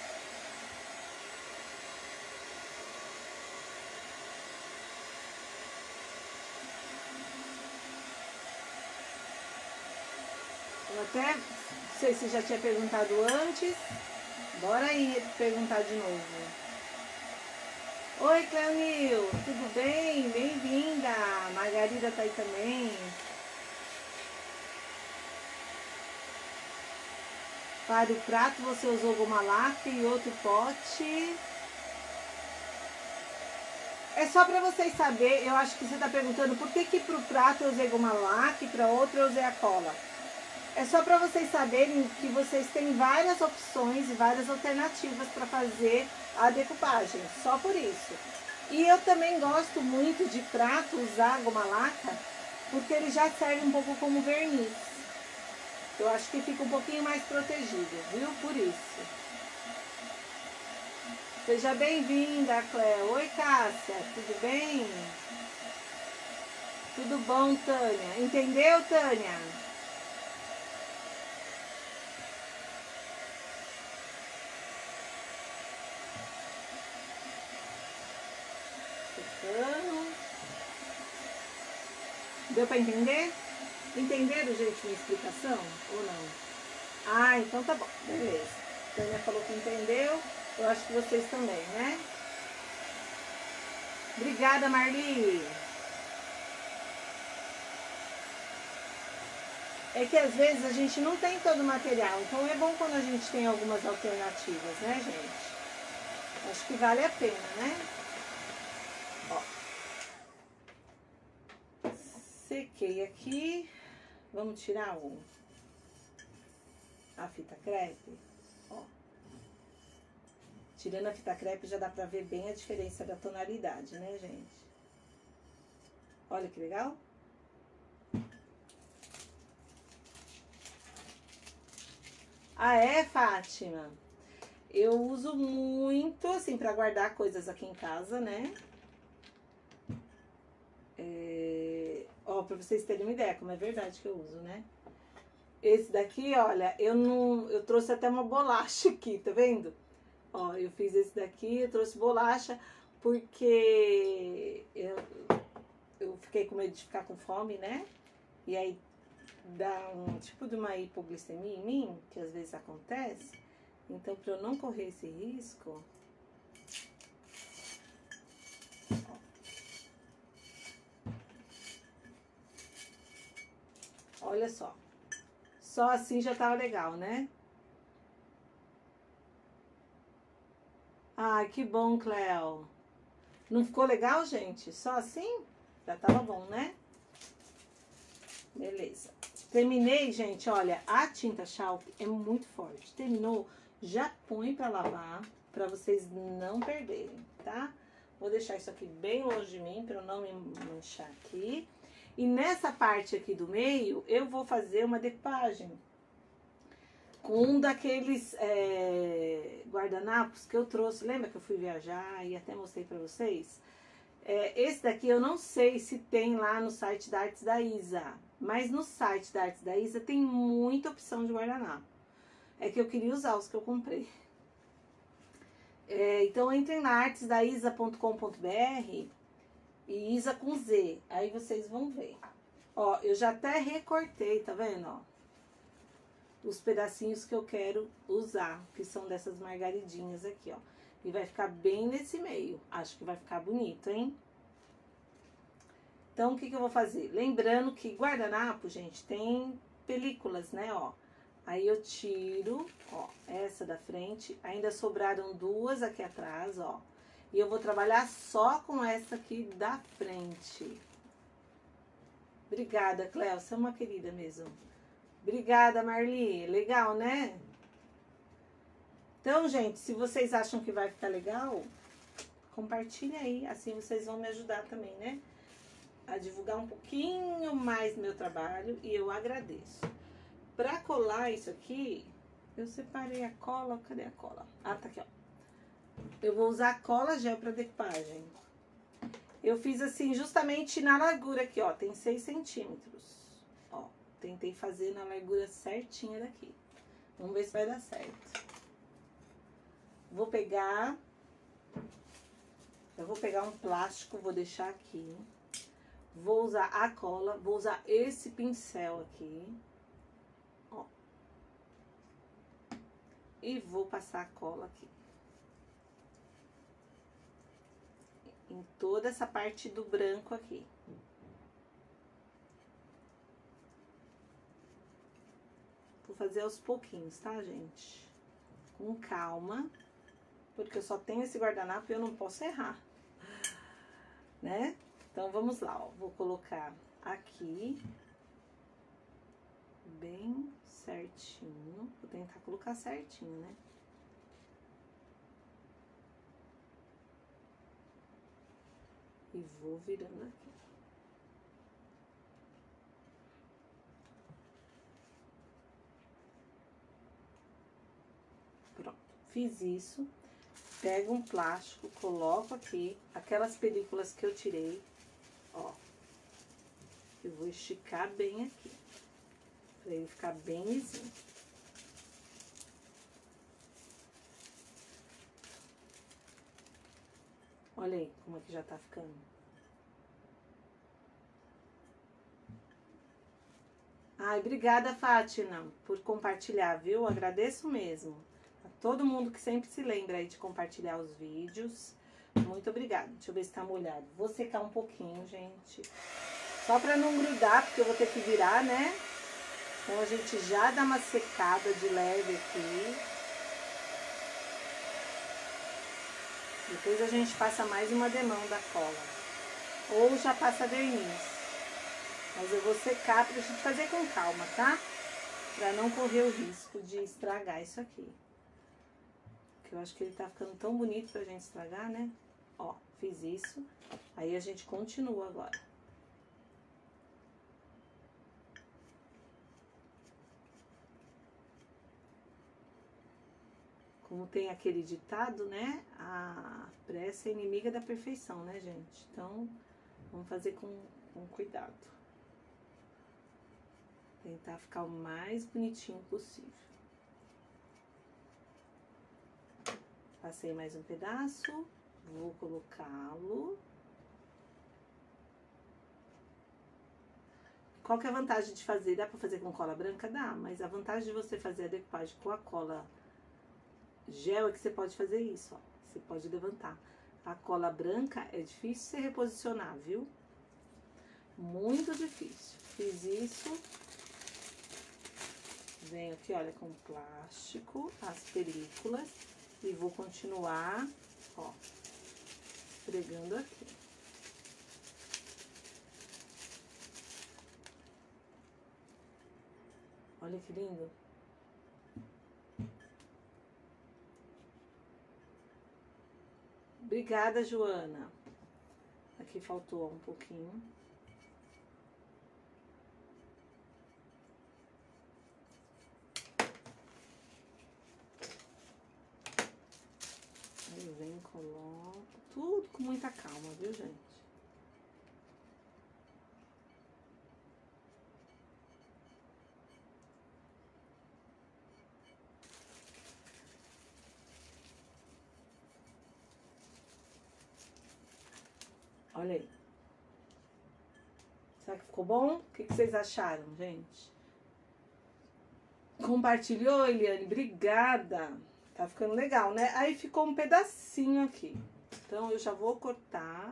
Eu até não sei se já tinha perguntado antes. Bora aí perguntar de novo. Oi, Cleonil, tudo bem? Bem-vinda. Margarida tá aí também. Para o prato você usou goma láctea e outro pote. É só para vocês saberem, eu acho que você está perguntando por que para o prato eu usei goma láctea e para outro eu usei a cola. É só para vocês saberem que vocês têm várias opções e várias alternativas para fazer a decupagem, só por isso. E eu também gosto muito de prato usar goma láctea, porque ele já serve um pouco como verniz. Eu acho que fica um pouquinho mais protegido, viu? Por isso. Seja bem-vinda, Cléo. Oi, Cássia, tudo bem? Tudo bom, Tânia? Entendeu, Tânia? Deu para entender? Entenderam, gente, minha explicação ou não? Ah, então tá bom, beleza. A Tânia falou que entendeu, eu acho que vocês também, né? Obrigada, Marli. É que às vezes a gente não tem todo o material, então é bom quando a gente tem algumas alternativas, né, gente? Acho que vale a pena, né? Ó. Sequei aqui. Vamos tirar a fita crepe. Ó. Tirando a fita crepe já dá pra ver bem a diferença da tonalidade, né, gente? Olha que legal. Ah, é, Fátima? Eu uso muito, assim, pra guardar coisas aqui em casa, né? Ó, pra vocês terem uma ideia, como é verdade que eu uso, né? Esse daqui, olha, eu trouxe até uma bolacha aqui, tá vendo? Ó, eu fiz esse daqui, eu trouxe bolacha porque eu fiquei com medo de ficar com fome, né? E aí dá um tipo de uma hipoglicemia em mim, que às vezes acontece. Então, para eu não correr esse risco, olha só. Só assim já tava legal, né? Ai, que bom, Cleo. Não ficou legal, gente? Só assim? Já tava bom, né? Beleza. Terminei, gente, olha, a tinta Schaub é muito forte. Terminou, já põe pra lavar, pra vocês não perderem, tá? Vou deixar isso aqui bem longe de mim, pra eu não me manchar aqui. E nessa parte aqui do meio, eu vou fazer uma decupagem. Com um daqueles guardanapos que eu trouxe. Lembra que eu fui viajar e até mostrei pra vocês? Esse daqui eu não sei se tem lá no site da Artes da Isa. Mas no site da Artes da Isa tem muita opção de guardanapo. É que eu queria usar os que eu comprei. Então entrem na artesdaisa.com.br e Isa com Z. Aí vocês vão ver. Ó, eu já até recortei, tá vendo? Ó, os pedacinhos que eu quero usar, que são dessas margaridinhas aqui, ó. E vai ficar bem nesse meio. Acho que vai ficar bonito, hein? Então, o que eu vou fazer? Lembrando que guardanapo, gente, tem películas, né, ó. Aí eu tiro, ó, essa da frente. Ainda sobraram duas aqui atrás, ó. E eu vou trabalhar só com essa aqui da frente. Obrigada, Cléo, você é uma querida mesmo. Obrigada, Marli. Legal, né? Então, gente, se vocês acham que vai ficar legal, compartilha aí, assim vocês vão me ajudar também, né? A divulgar um pouquinho mais meu trabalho e eu agradeço. Pra colar isso aqui, eu separei a cola, cadê a cola? Ah, tá aqui, ó. Eu vou usar cola gel pra decupagem. Eu fiz assim, justamente na largura aqui, ó, tem 6 centímetros. Ó, tentei fazer na largura certinha daqui. Vamos ver se vai dar certo. Eu vou pegar um plástico, vou deixar aqui. Vou usar a cola, vou usar esse pincel aqui. Ó. E vou passar a cola aqui. Em toda essa parte do branco aqui. Vou fazer aos pouquinhos, tá, gente? Com calma, porque eu só tenho esse guardanapo e eu não posso errar, né? Então, vamos lá, ó. Vou colocar aqui, bem certinho. Vou tentar colocar certinho, né? E vou virando aqui. Pronto, fiz isso. Pego um plástico, coloco aqui aquelas películas que eu tirei, ó. Eu vou esticar bem aqui, pra ele ficar bem lisinho. Olha aí como é que já tá ficando. Ai, obrigada, Fátima, por compartilhar, viu? Agradeço mesmo. A todo mundo que sempre se lembra aí de compartilhar os vídeos. Muito obrigada. Deixa eu ver se tá molhado. Vou secar um pouquinho, gente. Só pra não grudar, porque eu vou ter que virar, né? Então a gente já dá uma secada de leve aqui. Depois a gente passa mais uma demão da cola. Ou já passa verniz. Mas eu vou secar pra gente fazer com calma, tá? Pra não correr o risco de estragar isso aqui. Porque eu acho que ele tá ficando tão bonito pra gente estragar, né? Ó, fiz isso. Aí a gente continua agora. Como tem aquele ditado, né? A pressa é inimiga da perfeição, né, gente? Então, vamos fazer com cuidado. Tentar ficar o mais bonitinho possível. Passei mais um pedaço, vou colocá-lo. Qual que é a vantagem de fazer? Dá pra fazer com cola branca? Dá, mas a vantagem de você fazer a decupagem com a cola gel é que você pode fazer isso, ó. Você pode levantar. A cola branca é difícil você reposicionar, viu? Muito difícil. Fiz isso. Venho aqui, olha, com plástico, as películas. E vou continuar, ó, esfregando aqui. Olha que lindo. Obrigada, Joana. Aqui faltou um pouquinho. Aí vem, coloco. Tudo com muita calma, viu, gente? Olha aí. Será que ficou bom? O que vocês acharam, gente? Compartilhou, Eliane? Obrigada. Tá ficando legal, né? Aí ficou um pedacinho aqui. Então, eu já vou cortar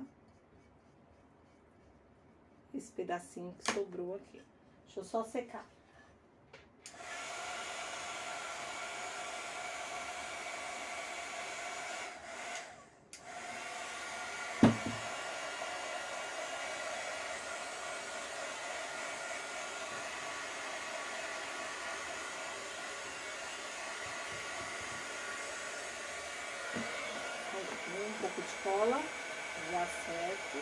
esse pedacinho que sobrou aqui. Deixa eu só secar. cola, já certo.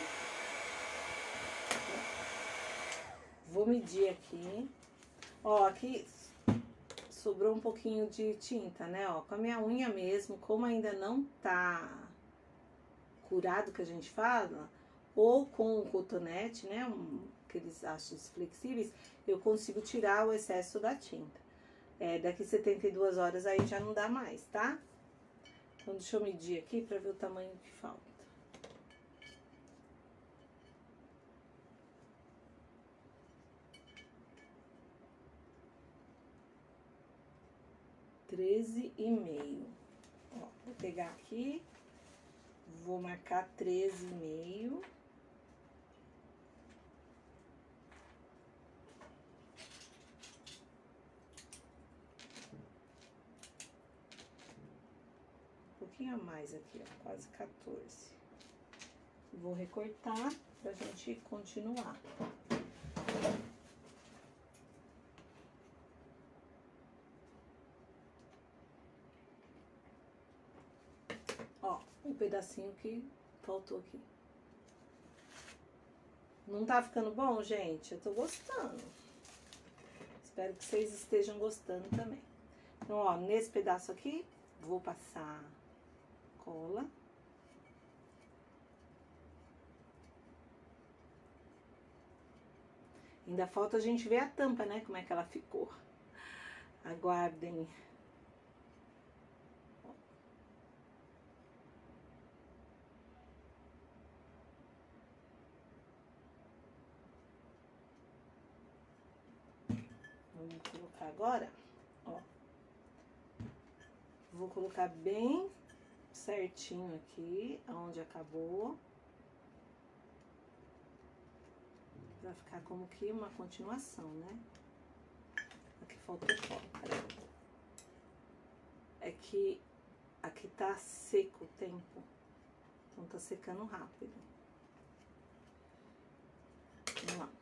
Vou medir aqui. Ó, aqui sobrou um pouquinho de tinta, né? Ó, com a minha unha mesmo, como ainda não tá curado, que a gente fala, ou com o cotonete, né? Aqueles hastes flexíveis, eu consigo tirar o excesso da tinta. Daqui 72 horas aí já não dá mais, tá? Então deixa eu medir aqui pra ver o tamanho que falta. $13,5. Ó, vou pegar aqui, vou marcar 13,5. Um pouquinho a mais aqui, ó, quase 14. Vou recortar pra gente continuar. Ó, um pedacinho que faltou aqui. Não tá ficando bom, gente? Eu tô gostando. Espero que vocês estejam gostando também. Então, ó, nesse pedaço aqui, vou passar cola. Ainda falta a gente ver a tampa, né? Como é que ela ficou. Aguardem. Vamos colocar agora, ó. Vou colocar bem certinho aqui, onde acabou. Pra ficar como que uma continuação, né? Aqui faltou cola, peraí. É que aqui tá seco o tempo. Então tá secando rápido. Vamos lá.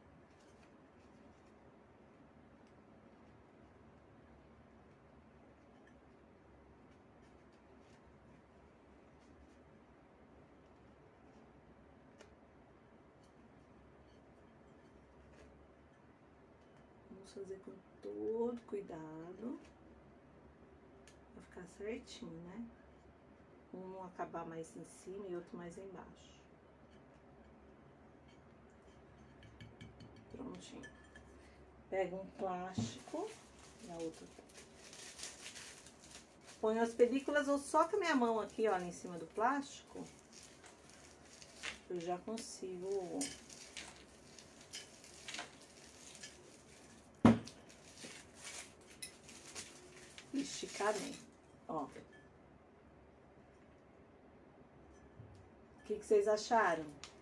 Vamos fazer com todo cuidado. Pra ficar certinho, né? Um acabar mais em cima e outro mais embaixo. Prontinho. Pega um plástico na outra. Ponho as películas ou só com a minha mão aqui, olha, em cima do plástico. Eu já consigo esticar bem, ó. O que vocês acharam?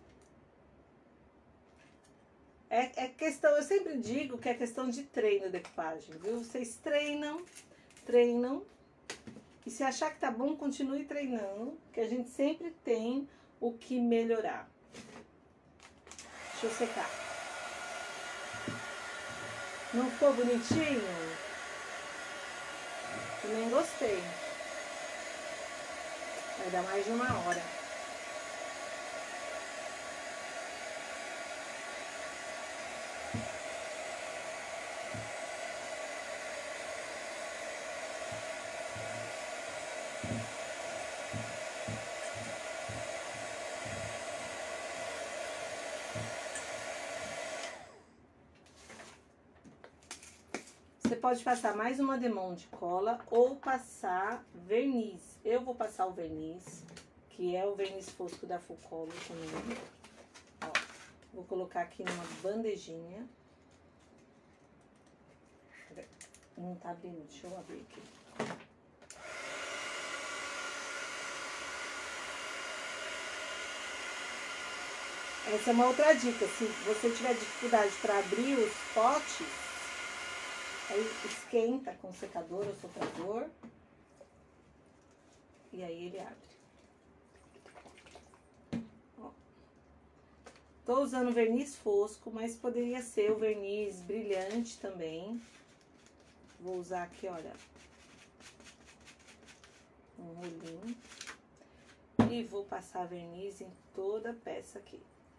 É questão, eu sempre digo que é questão de treino, decupagem, viu? Vocês treinam, e se achar que tá bom, continue treinando, que a gente sempre tem o que melhorar. Deixa eu secar. Não ficou bonitinho? Também gostei. Vai dar mais de 1 hora. Você pode passar mais uma demão de cola ou passar verniz. Eu vou passar o verniz, que é o verniz fosco da Full também. Ó, vou colocar aqui numa bandejinha. Não tá abrindo, deixa eu abrir aqui. Essa é uma outra dica. Se você tiver dificuldade para abrir os potes, aí esquenta com secador ou soprador. E aí ele abre. Ó. Tô usando verniz fosco, mas poderia ser o verniz brilhante também. Vou usar aqui, olha, um rolinho. E vou passar verniz em toda a peça aqui.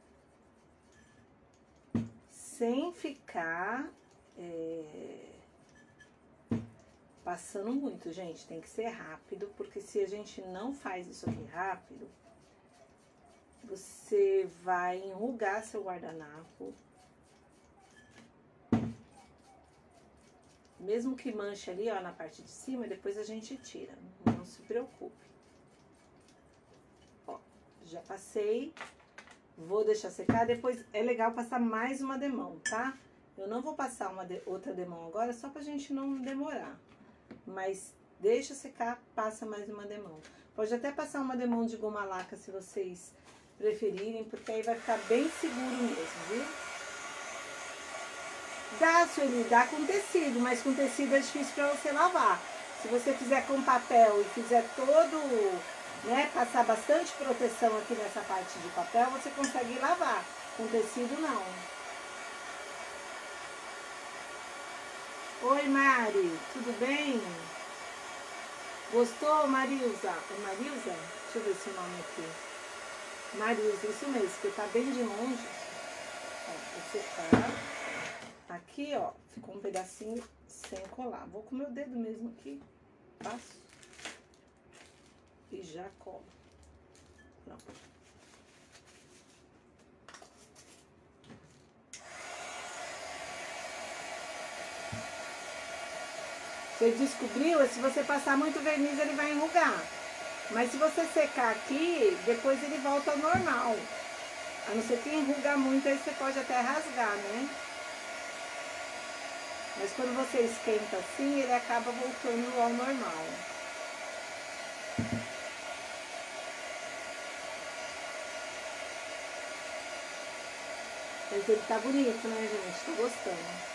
Sem ficar passando muito, gente. Tem que ser rápido, porque se a gente não faz isso aqui rápido, você vai enrugar seu guardanapo. Mesmo que manche ali, ó, na parte de cima, depois a gente tira. Não se preocupe. Ó, já passei. Vou deixar secar. Depois é legal passar mais uma demão, tá? Eu não vou passar outra demão agora, só pra gente não demorar. Mas deixa secar, passa mais uma demão. Pode até passar uma demão de goma laca, se vocês preferirem, porque aí vai ficar bem seguro mesmo, viu? Dá, Sueli, dá com tecido, mas com tecido é difícil para você lavar. Se você fizer com papel e fizer todo, né, passar bastante proteção aqui nessa parte de papel, você consegue lavar. Com tecido, não. Oi, Mari, tudo bem? Gostou, Marilza? É Marilza? Deixa eu ver esse nome aqui. Marilza, isso mesmo, porque tá bem de longe. Ó, vou secar. Aqui, ó, ficou um pedacinho sem colar. Vou com o meu dedo mesmo aqui, passo e já colo. Pronto. Você descobriu? Se você passar muito verniz, ele vai enrugar. Mas se você secar aqui, depois ele volta ao normal. A não ser que enrugar muito, aí você pode até rasgar, né? Mas quando você esquenta assim, ele acaba voltando ao normal. Mas ele tá bonito, né, gente? Tô gostando.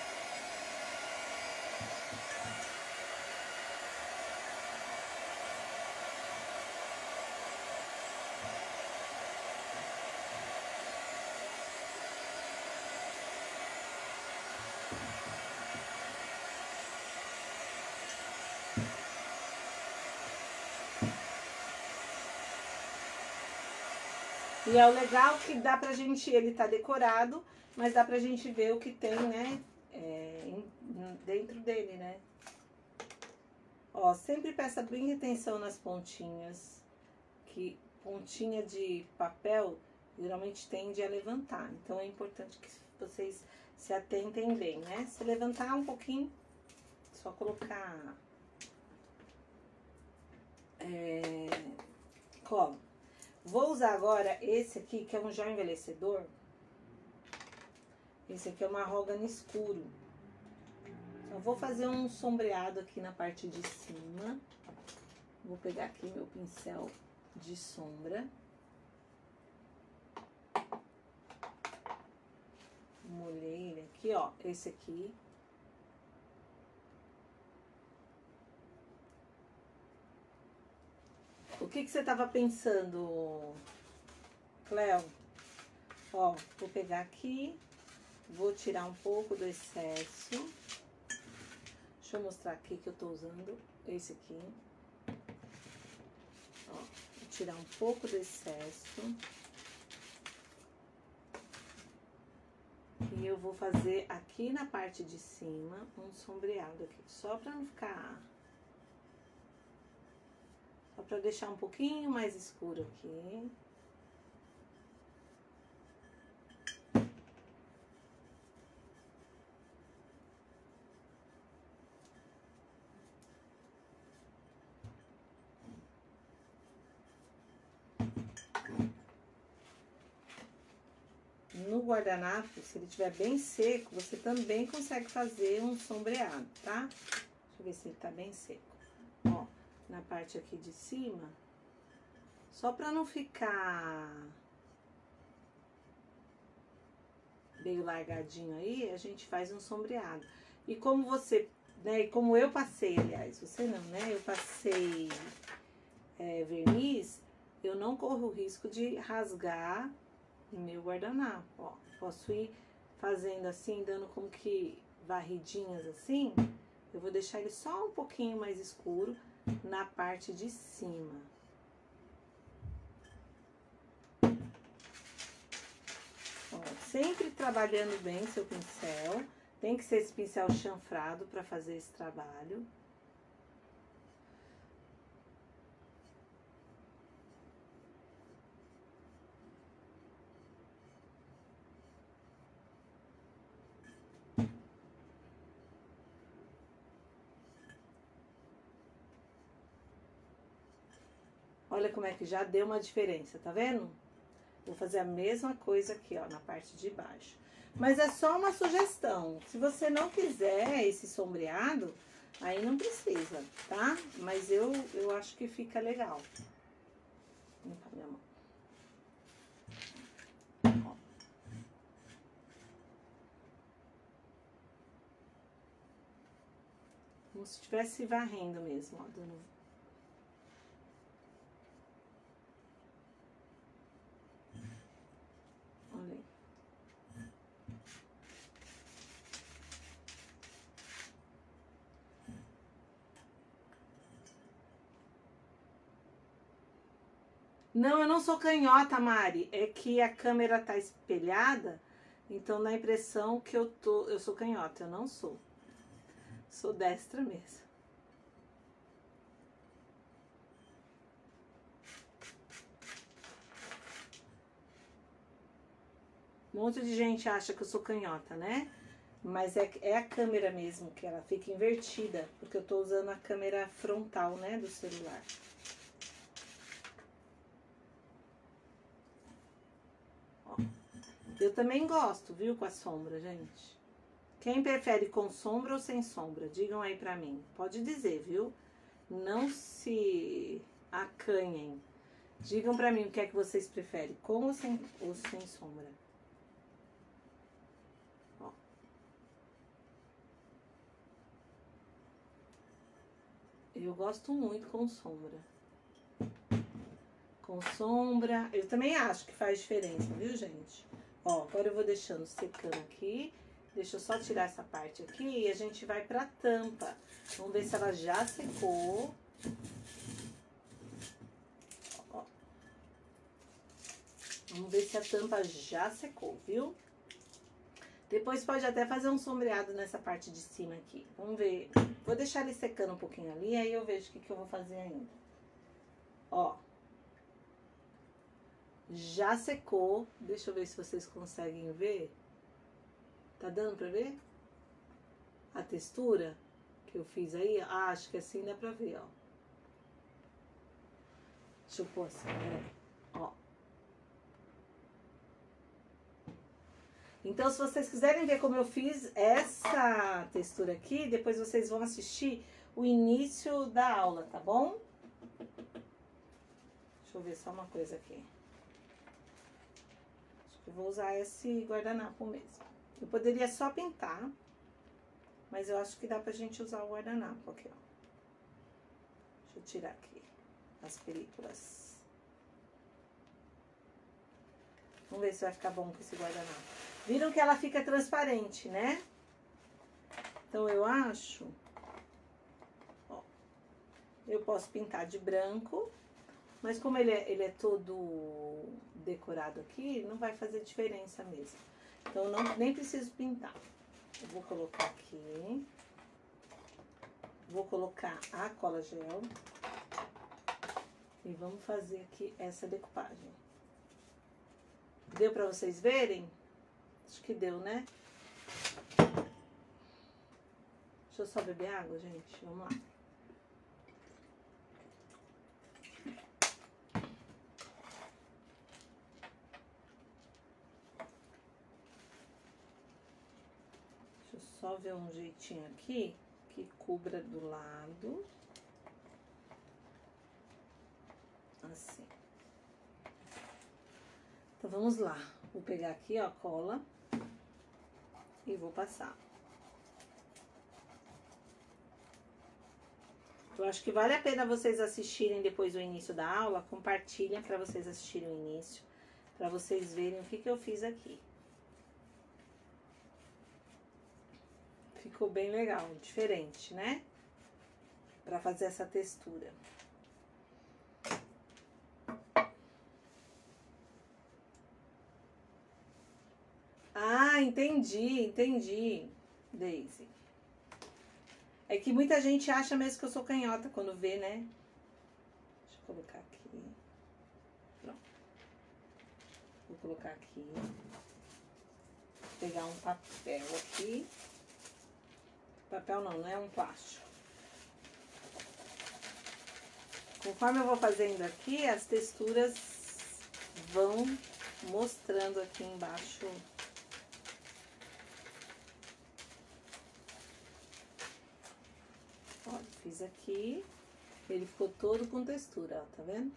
E é o legal que dá pra gente, ele tá decorado, mas dá pra gente ver o que tem, né, dentro dele, né. Ó, sempre presta bem atenção nas pontinhas, que pontinha de papel geralmente tende a levantar. Então é importante que vocês se atentem bem, né. Se levantar um pouquinho, só colocar cola. Vou usar agora esse aqui, que é um gel envelhecedor. Esse aqui é um mahogany escuro. Só vou fazer um sombreado aqui na parte de cima. Vou pegar aqui meu pincel de sombra. Molhei ele aqui, ó. Esse aqui. O que você tava pensando, Cleo? Ó, vou pegar aqui, vou tirar um pouco do excesso. Deixa eu mostrar aqui que eu tô usando esse aqui. Ó, vou tirar um pouco do excesso. E eu vou fazer aqui na parte de cima um sombreado aqui, só pra não ficar... Só pra deixar um pouquinho mais escuro aqui. No guardanapo, se ele estiver bem seco, você também consegue fazer um sombreado, tá? Deixa eu ver se ele tá bem seco. Ó, na parte aqui de cima, só pra não ficar meio largadinho aí, a gente faz um sombreado. E como você, né, e como eu passei, aliás, você não, né, eu passei verniz, eu não corro o risco de rasgar o meu guardanapo, ó. Posso ir fazendo assim, dando como que varridinhas assim. Eu vou deixar ele só um pouquinho mais escuro na parte de cima. Sempre trabalhando bem seu pincel. Tem que ser esse pincel chanfrado para fazer esse trabalho. Olha como é que já deu uma diferença, tá vendo? Vou fazer a mesma coisa aqui, ó, na parte de baixo. Mas é só uma sugestão. Se você não quiser esse sombreado, aí não precisa, tá? Mas eu acho que fica legal. Vou limpar minha mão. Ó. Como se estivesse varrendo mesmo, ó, dando... Olha aí. Não, eu não sou canhota, Mari. É que a câmera tá espelhada, então dá a impressão que eu sou canhota. Eu não sou. Sou destra mesmo. Um monte de gente acha que eu sou canhota, né? Mas é a câmera mesmo, que ela fica invertida, porque eu tô usando a câmera frontal, né, do celular. Ó. Eu também gosto, viu, com a sombra, gente. Quem prefere com sombra ou sem sombra? Digam aí pra mim. Pode dizer, viu? Não se acanhem. Digam pra mim o que é que vocês preferem, com ou sem sombra. Ó. Eu gosto muito com sombra. Com sombra, eu também acho que faz diferença, viu, gente? Ó, agora eu vou deixando secando aqui. Deixa eu só tirar essa parte aqui e a gente vai pra tampa. Vamos ver se ela já secou. Ó. Vamos ver se a tampa já secou, viu? Depois pode até fazer um sombreado nessa parte de cima aqui. Vamos ver. Vou deixar ele secando um pouquinho ali, aí eu vejo o que eu vou fazer ainda. Ó. Já secou. Deixa eu ver se vocês conseguem ver. Tá dando pra ver? A textura que eu fiz aí? Ah, acho que assim dá pra ver, ó. Deixa eu pôr assim, peraí. Ó. Então, se vocês quiserem ver como eu fiz essa textura aqui, depois vocês vão assistir o início da aula, tá bom? Deixa eu ver só uma coisa aqui. Acho que eu vou usar esse guardanapo mesmo. Eu poderia só pintar, mas eu acho que dá pra gente usar o guardanapo aqui, ó. Deixa eu tirar aqui as películas. Vamos ver se vai ficar bom com esse guardanapo. Viram que ela fica transparente, né? Então eu acho... Ó, eu posso pintar de branco, mas como ele é todo decorado aqui, não vai fazer diferença mesmo. Então nem preciso pintar. Eu vou colocar aqui. Vou colocar a cola gel. E vamos fazer aqui essa decupagem. Deu pra vocês verem? Acho que deu, né? Deixa eu só beber água, gente. Vamos lá. Deixa eu só ver um jeitinho aqui que cubra do lado. Assim. Então vamos lá. Vou pegar aqui, ó, a cola e vou passar. Eu acho que vale a pena vocês assistirem depois o início da aula. Compartilhem para vocês assistirem o início, para vocês verem o que eu fiz aqui. Ficou bem legal, diferente, né? Para fazer essa textura. Ah, entendi, Daisy. É que muita gente acha mesmo que eu sou canhota quando vê, né? Deixa eu colocar aqui. Pronto. Vou colocar aqui. Vou pegar um papel aqui. Papel não é um plástico. Conforme eu vou fazendo aqui, as texturas vão mostrando aqui embaixo. Olha, fiz aqui, ele ficou todo com textura, ó, tá vendo?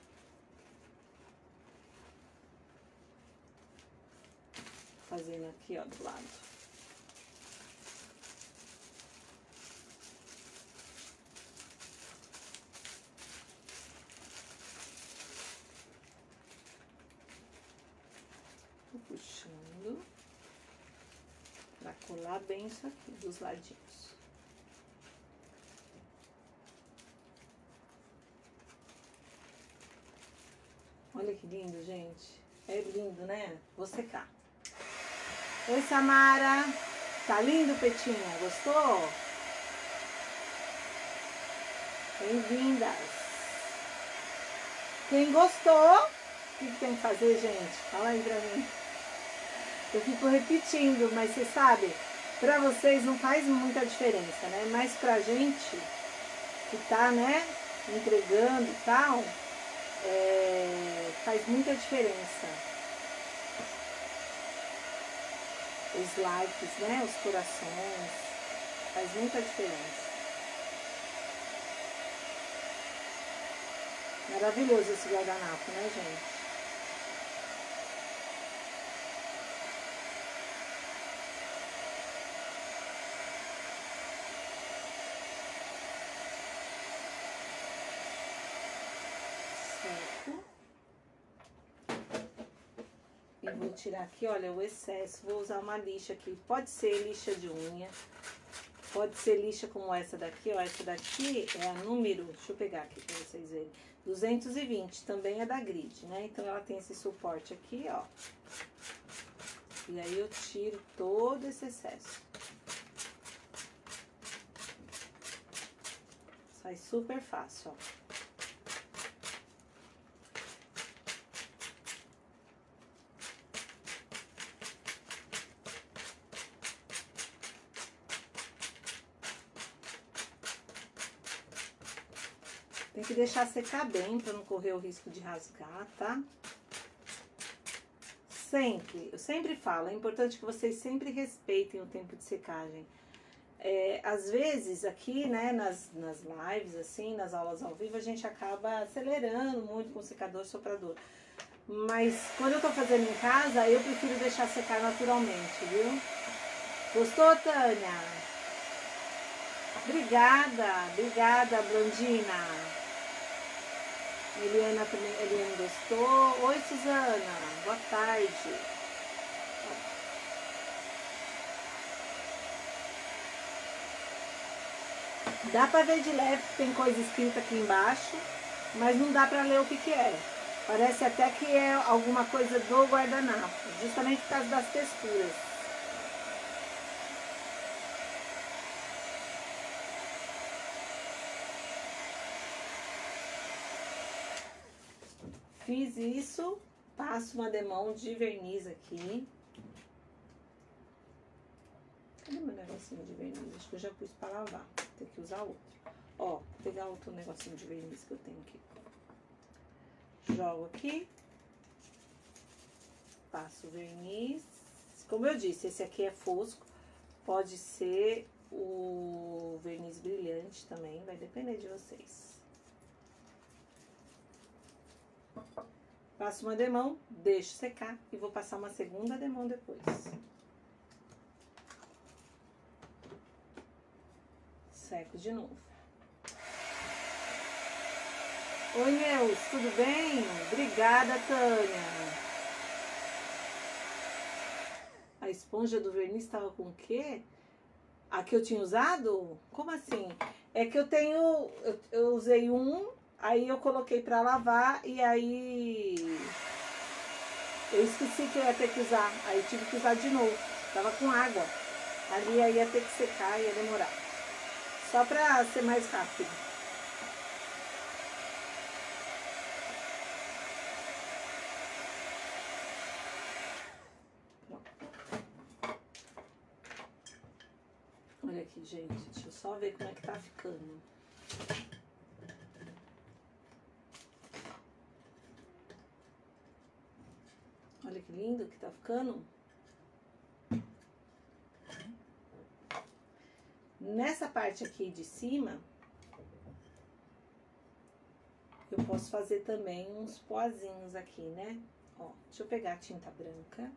Fazendo aqui, ó, do lado. Tô puxando pra colar bem isso aqui, dos ladinhos. Olha que lindo, gente. É lindo, né? Vou secar. Oi, Samara. Tá lindo, Petinha? Gostou? Bem-vindas. Quem gostou, o que tem que fazer, gente? Fala aí pra mim. Eu fico repetindo, mas você sabe, pra vocês não faz muita diferença, né? Mas pra gente que tá, né, entregando e tal, faz muita diferença. Os likes, né? Os corações. Faz muita diferença. Maravilhoso esse guardanapo, né, gente? Certo. E vou tirar aqui, olha, o excesso. Vou usar uma lixa aqui. Pode ser lixa de unha. Pode ser lixa como essa daqui, ó. Essa daqui é a número, deixa eu pegar aqui pra vocês verem. 220, também é da Grid, né? Então ela tem esse suporte aqui, ó. E aí eu tiro todo esse excesso. Sai super fácil, ó. Tem que deixar secar bem para não correr o risco de rasgar, tá? Sempre, eu sempre falo, é importante que vocês sempre respeitem o tempo de secagem. Às vezes aqui, né, nas lives, assim, nas aulas ao vivo, a gente acaba acelerando muito com o secador soprador. Mas quando eu tô fazendo em casa, eu prefiro deixar secar naturalmente, viu? Gostou, Tânia? Obrigada, Blondina. Eliana também, Eliane gostou. Oi, Suzana, boa tarde. Dá pra ver de leve que tem coisa escrita aqui embaixo, mas não dá pra ler o que que é. Parece até que é alguma coisa do guardanapo, justamente por causa das texturas. Fiz isso, passo uma demão de verniz aqui. Cadê meu negocinho de verniz? Acho que eu já pus pra lavar. Tem que usar outro. Ó, vou pegar outro negocinho de verniz que eu tenho aqui. Jogo aqui. Passo o verniz. Como eu disse, esse aqui é fosco. Pode ser o verniz brilhante também. Vai depender de vocês. Passo uma demão, deixo secar e vou passar uma segunda demão depois. Seco de novo. Oi, meus, tudo bem? Obrigada, Tânia. A esponja do verniz estava com o quê? A que eu tinha usado? Como assim? É que eu tenho... Eu usei um, aí eu coloquei pra lavar e aí... Eu esqueci que eu ia ter que usar, aí tive que usar de novo. Tava com água. Ali aí ia ter que secar, ia demorar. Só pra ser mais rápido. Olha aqui, gente. Deixa eu só ver como é que tá ficando. Olha que lindo que tá ficando. Nessa parte aqui de cima, eu posso fazer também uns poazinhos aqui, né? Ó, deixa eu pegar a tinta branca.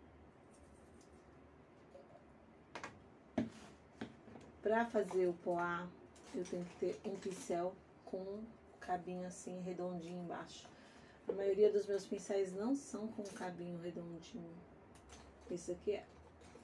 Pra fazer o poá, eu tenho que ter um pincel com um cabinho assim, redondinho embaixo. A maioria dos meus pincéis não são com cabinho redondinho. Esse aqui é.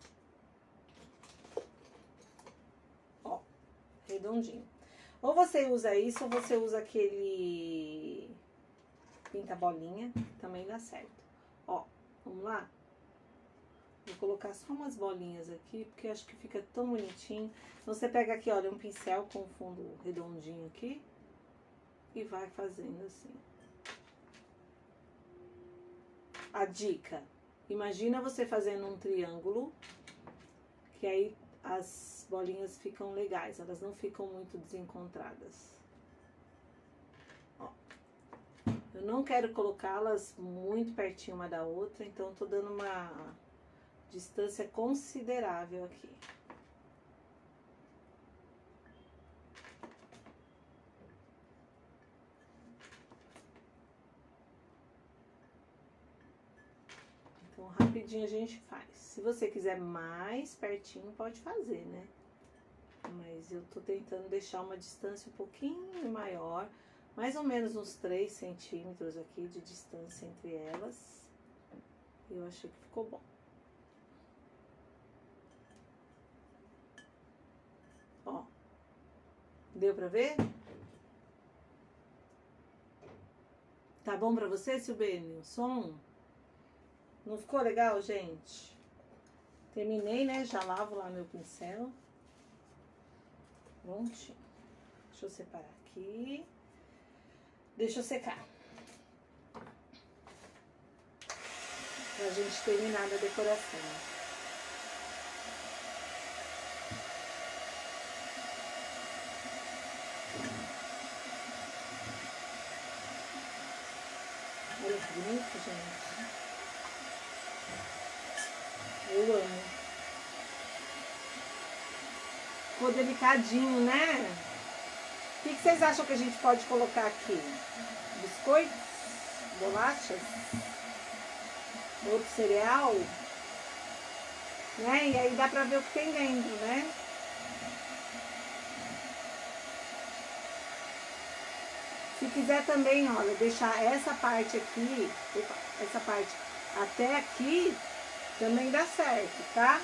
Ó, redondinho. Ou você usa isso, ou você usa aquele pinta bolinha, também dá certo. Ó, vamos lá? Vou colocar só umas bolinhas aqui, porque acho que fica tão bonitinho. Então, você pega aqui, olha, um pincel com fundo redondinho aqui e vai fazendo assim. A dica, imagina você fazendo um triângulo, que aí as bolinhas ficam legais, elas não ficam muito desencontradas. Ó. Eu não quero colocá-las muito pertinho uma da outra, então tô dando uma distância considerável aqui. Então, rapidinho a gente faz. Se você quiser mais pertinho, pode fazer, né? Mas eu tô tentando deixar uma distância um pouquinho maior, mais ou menos uns 3 centímetros aqui de distância entre elas. Eu achei que ficou bom. Ó, deu pra ver? Tá bom pra você, Silbene, o som? Não ficou legal, gente? Terminei, né? Já lavo lá meu pincel. Prontinho. Deixa eu separar aqui. Deixa eu secar. Pra gente terminar a decoração. Olha que bonito, gente. Eu amo. Ficou delicadinho, né? O que vocês acham que a gente pode colocar aqui? Biscoitos? Bolachas? Outro cereal? Né? E aí dá pra ver o que tem dentro, né? Se quiser também, olha, deixar essa parte aqui, essa parte até aqui, também dá certo, tá?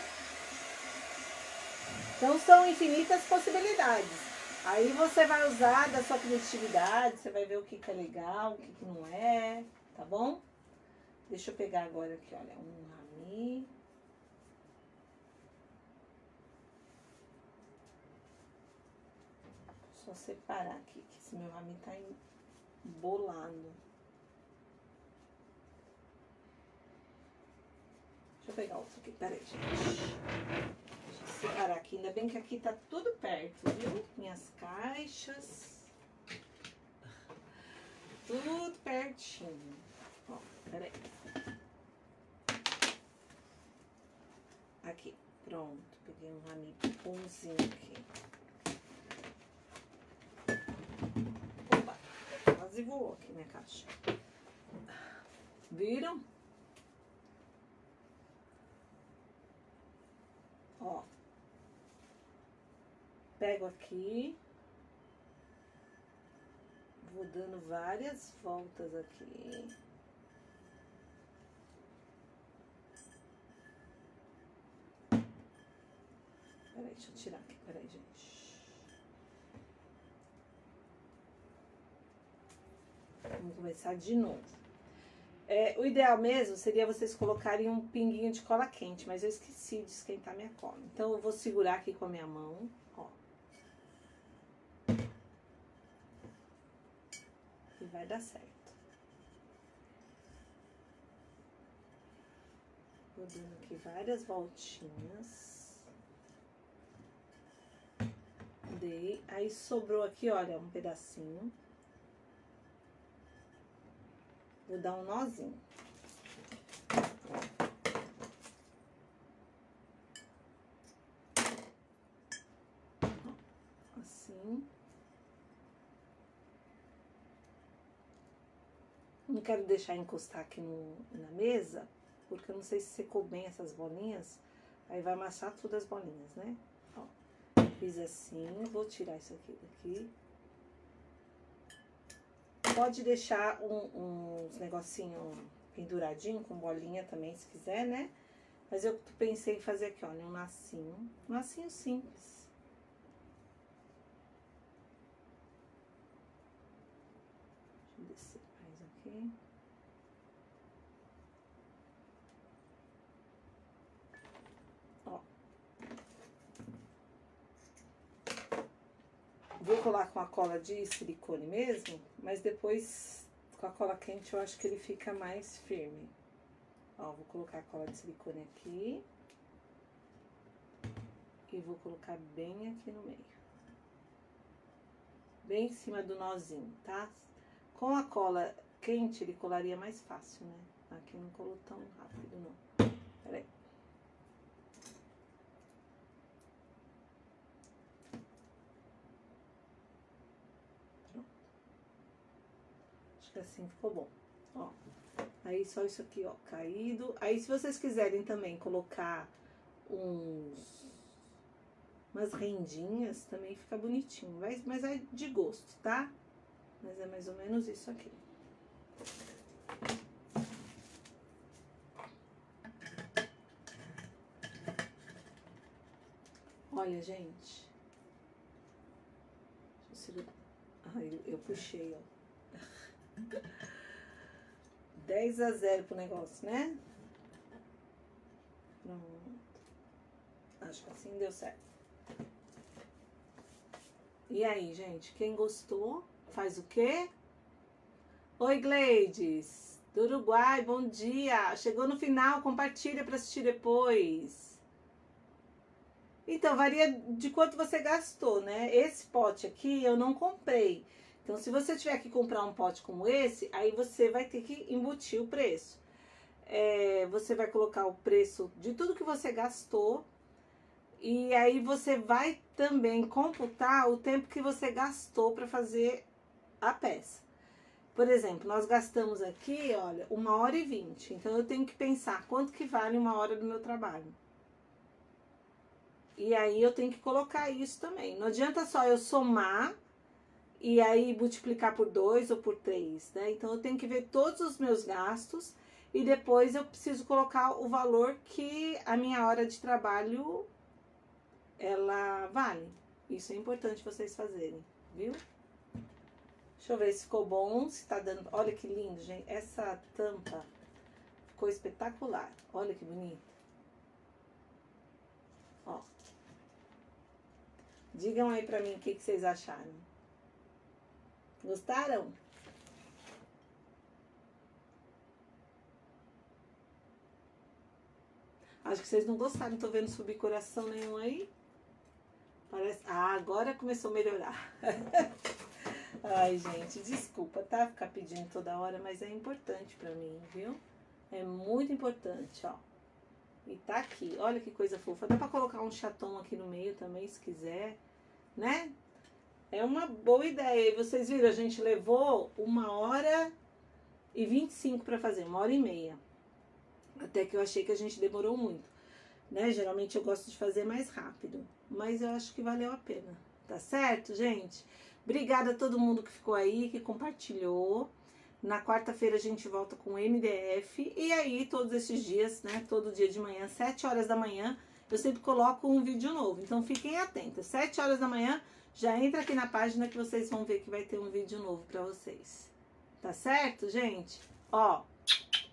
Então são infinitas possibilidades. Aí você vai usar da sua criatividade, você vai ver o que é legal, o que não é, tá bom? Deixa eu pegar agora aqui, olha, um rami. Só separar aqui, que esse meu rami tá embolado. Deixa eu pegar outro aqui, peraí, gente. Deixa eu separar aqui, ainda bem que aqui tá tudo perto, viu? Minhas caixas. Tudo pertinho. Ó, peraí. Aqui, pronto. Peguei um rami bonzinho aqui. Opa, quase voou aqui minha caixa. Viram? Ó. Pego aqui. Vou dando várias voltas aqui. Peraí, deixa eu tirar aqui. Peraí, gente. Vamos começar de novo. O ideal mesmo seria vocês colocarem um pinguinho de cola quente, mas eu esqueci de esquentar minha cola. Então eu vou segurar aqui com a minha mão, ó. E vai dar certo. Vou dando aqui várias voltinhas. Dei. Aí sobrou aqui, olha, um pedacinho. Vou dar um nozinho. Assim. Não quero deixar encostar aqui na mesa, porque eu não sei se secou bem essas bolinhas. Aí vai amassar tudo as bolinhas, né? Ó, fiz assim, vou tirar isso aqui daqui. Pode deixar uns negocinho penduradinho com bolinha também, se quiser, né? Mas eu pensei em fazer aqui, olha, um lacinho simples. Deixa eu descer mais aqui. Ó. Vou colar com a cola de silicone mesmo, mas depois com a cola quente eu acho que ele fica mais firme. Ó, vou colocar a cola de silicone aqui. E vou colocar bem aqui no meio. Bem em cima do nozinho, tá? Com a cola quente ele colaria mais fácil, né? Aqui não colou tão rápido, não. Peraí. Assim ficou bom, ó. Aí só isso aqui, ó, caído. Aí se vocês quiserem também colocar umas rendinhas, também fica bonitinho, mas é de gosto, tá? Mas é mais ou menos isso aqui. Olha, gente. Deixa eu segurar. Ai, eu puxei, ó. 10-0 pro negócio, né? Pronto. Acho que assim deu certo. E aí, gente, quem gostou, faz o quê? Oi, Gleides, do Uruguai, bom dia. Chegou no final, compartilha para assistir depois. Então, varia de quanto você gastou, né? Esse pote aqui eu não comprei. Então, se você tiver que comprar um pote como esse, aí você vai ter que embutir o preço. Você vai colocar o preço de tudo que você gastou. E aí você vai também computar o tempo que você gastou para fazer a peça. Por exemplo, nós gastamos aqui, olha, 1h20. Então, eu tenho que pensar quanto que vale 1 hora do meu trabalho. E aí, eu tenho que colocar isso também. Não adianta só eu somar e aí multiplicar por 2 ou por 3, né? Então, eu tenho que ver todos os meus gastos e depois eu preciso colocar o valor que a minha hora de trabalho, ela vale. Isso é importante vocês fazerem, viu? Deixa eu ver se ficou bom, se tá dando... Olha que lindo, gente. Essa tampa ficou espetacular. Olha que bonito. Ó. Digam aí pra mim o que vocês acharam. Gostaram? Acho que vocês não gostaram. Não tô vendo subir coração nenhum aí. Parece... Ah, agora começou a melhorar. Ai, gente, desculpa, tá? Ficar pedindo toda hora, mas é importante pra mim, viu? É muito importante, ó. E tá aqui, olha que coisa fofa. Dá pra colocar um chaton aqui no meio também, se quiser, né? É uma boa ideia. E vocês viram, a gente levou 1h25 pra fazer, 1h30. Até que eu achei que a gente demorou muito, né? Geralmente eu gosto de fazer mais rápido, mas eu acho que valeu a pena. Tá certo, gente? Obrigada a todo mundo que ficou aí, que compartilhou. Na quarta-feira a gente volta com o MDF. E aí, todos esses dias, né? Todo dia de manhã, 7 horas da manhã, eu sempre coloco um vídeo novo. Então, fiquem atentos. 7 horas da manhã, já entra aqui na página que vocês vão ver que vai ter um vídeo novo pra vocês. Tá certo, gente? Ó,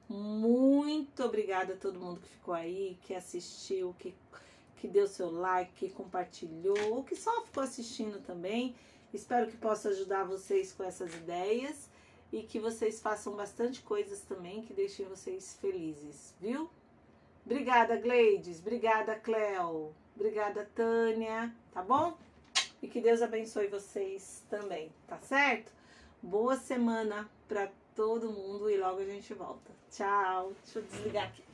Muito obrigada a todo mundo que ficou aí, que assistiu, que deu seu like, que compartilhou, ou que só ficou assistindo também. Espero que possa ajudar vocês com essas ideias e que vocês façam bastante coisas também que deixem vocês felizes, viu? Obrigada, Gleides. Obrigada, Cleo. Obrigada, Tânia. Tá bom? E que Deus abençoe vocês também, tá certo? Boa semana pra todo mundo e logo a gente volta. Tchau. Deixa eu desligar aqui.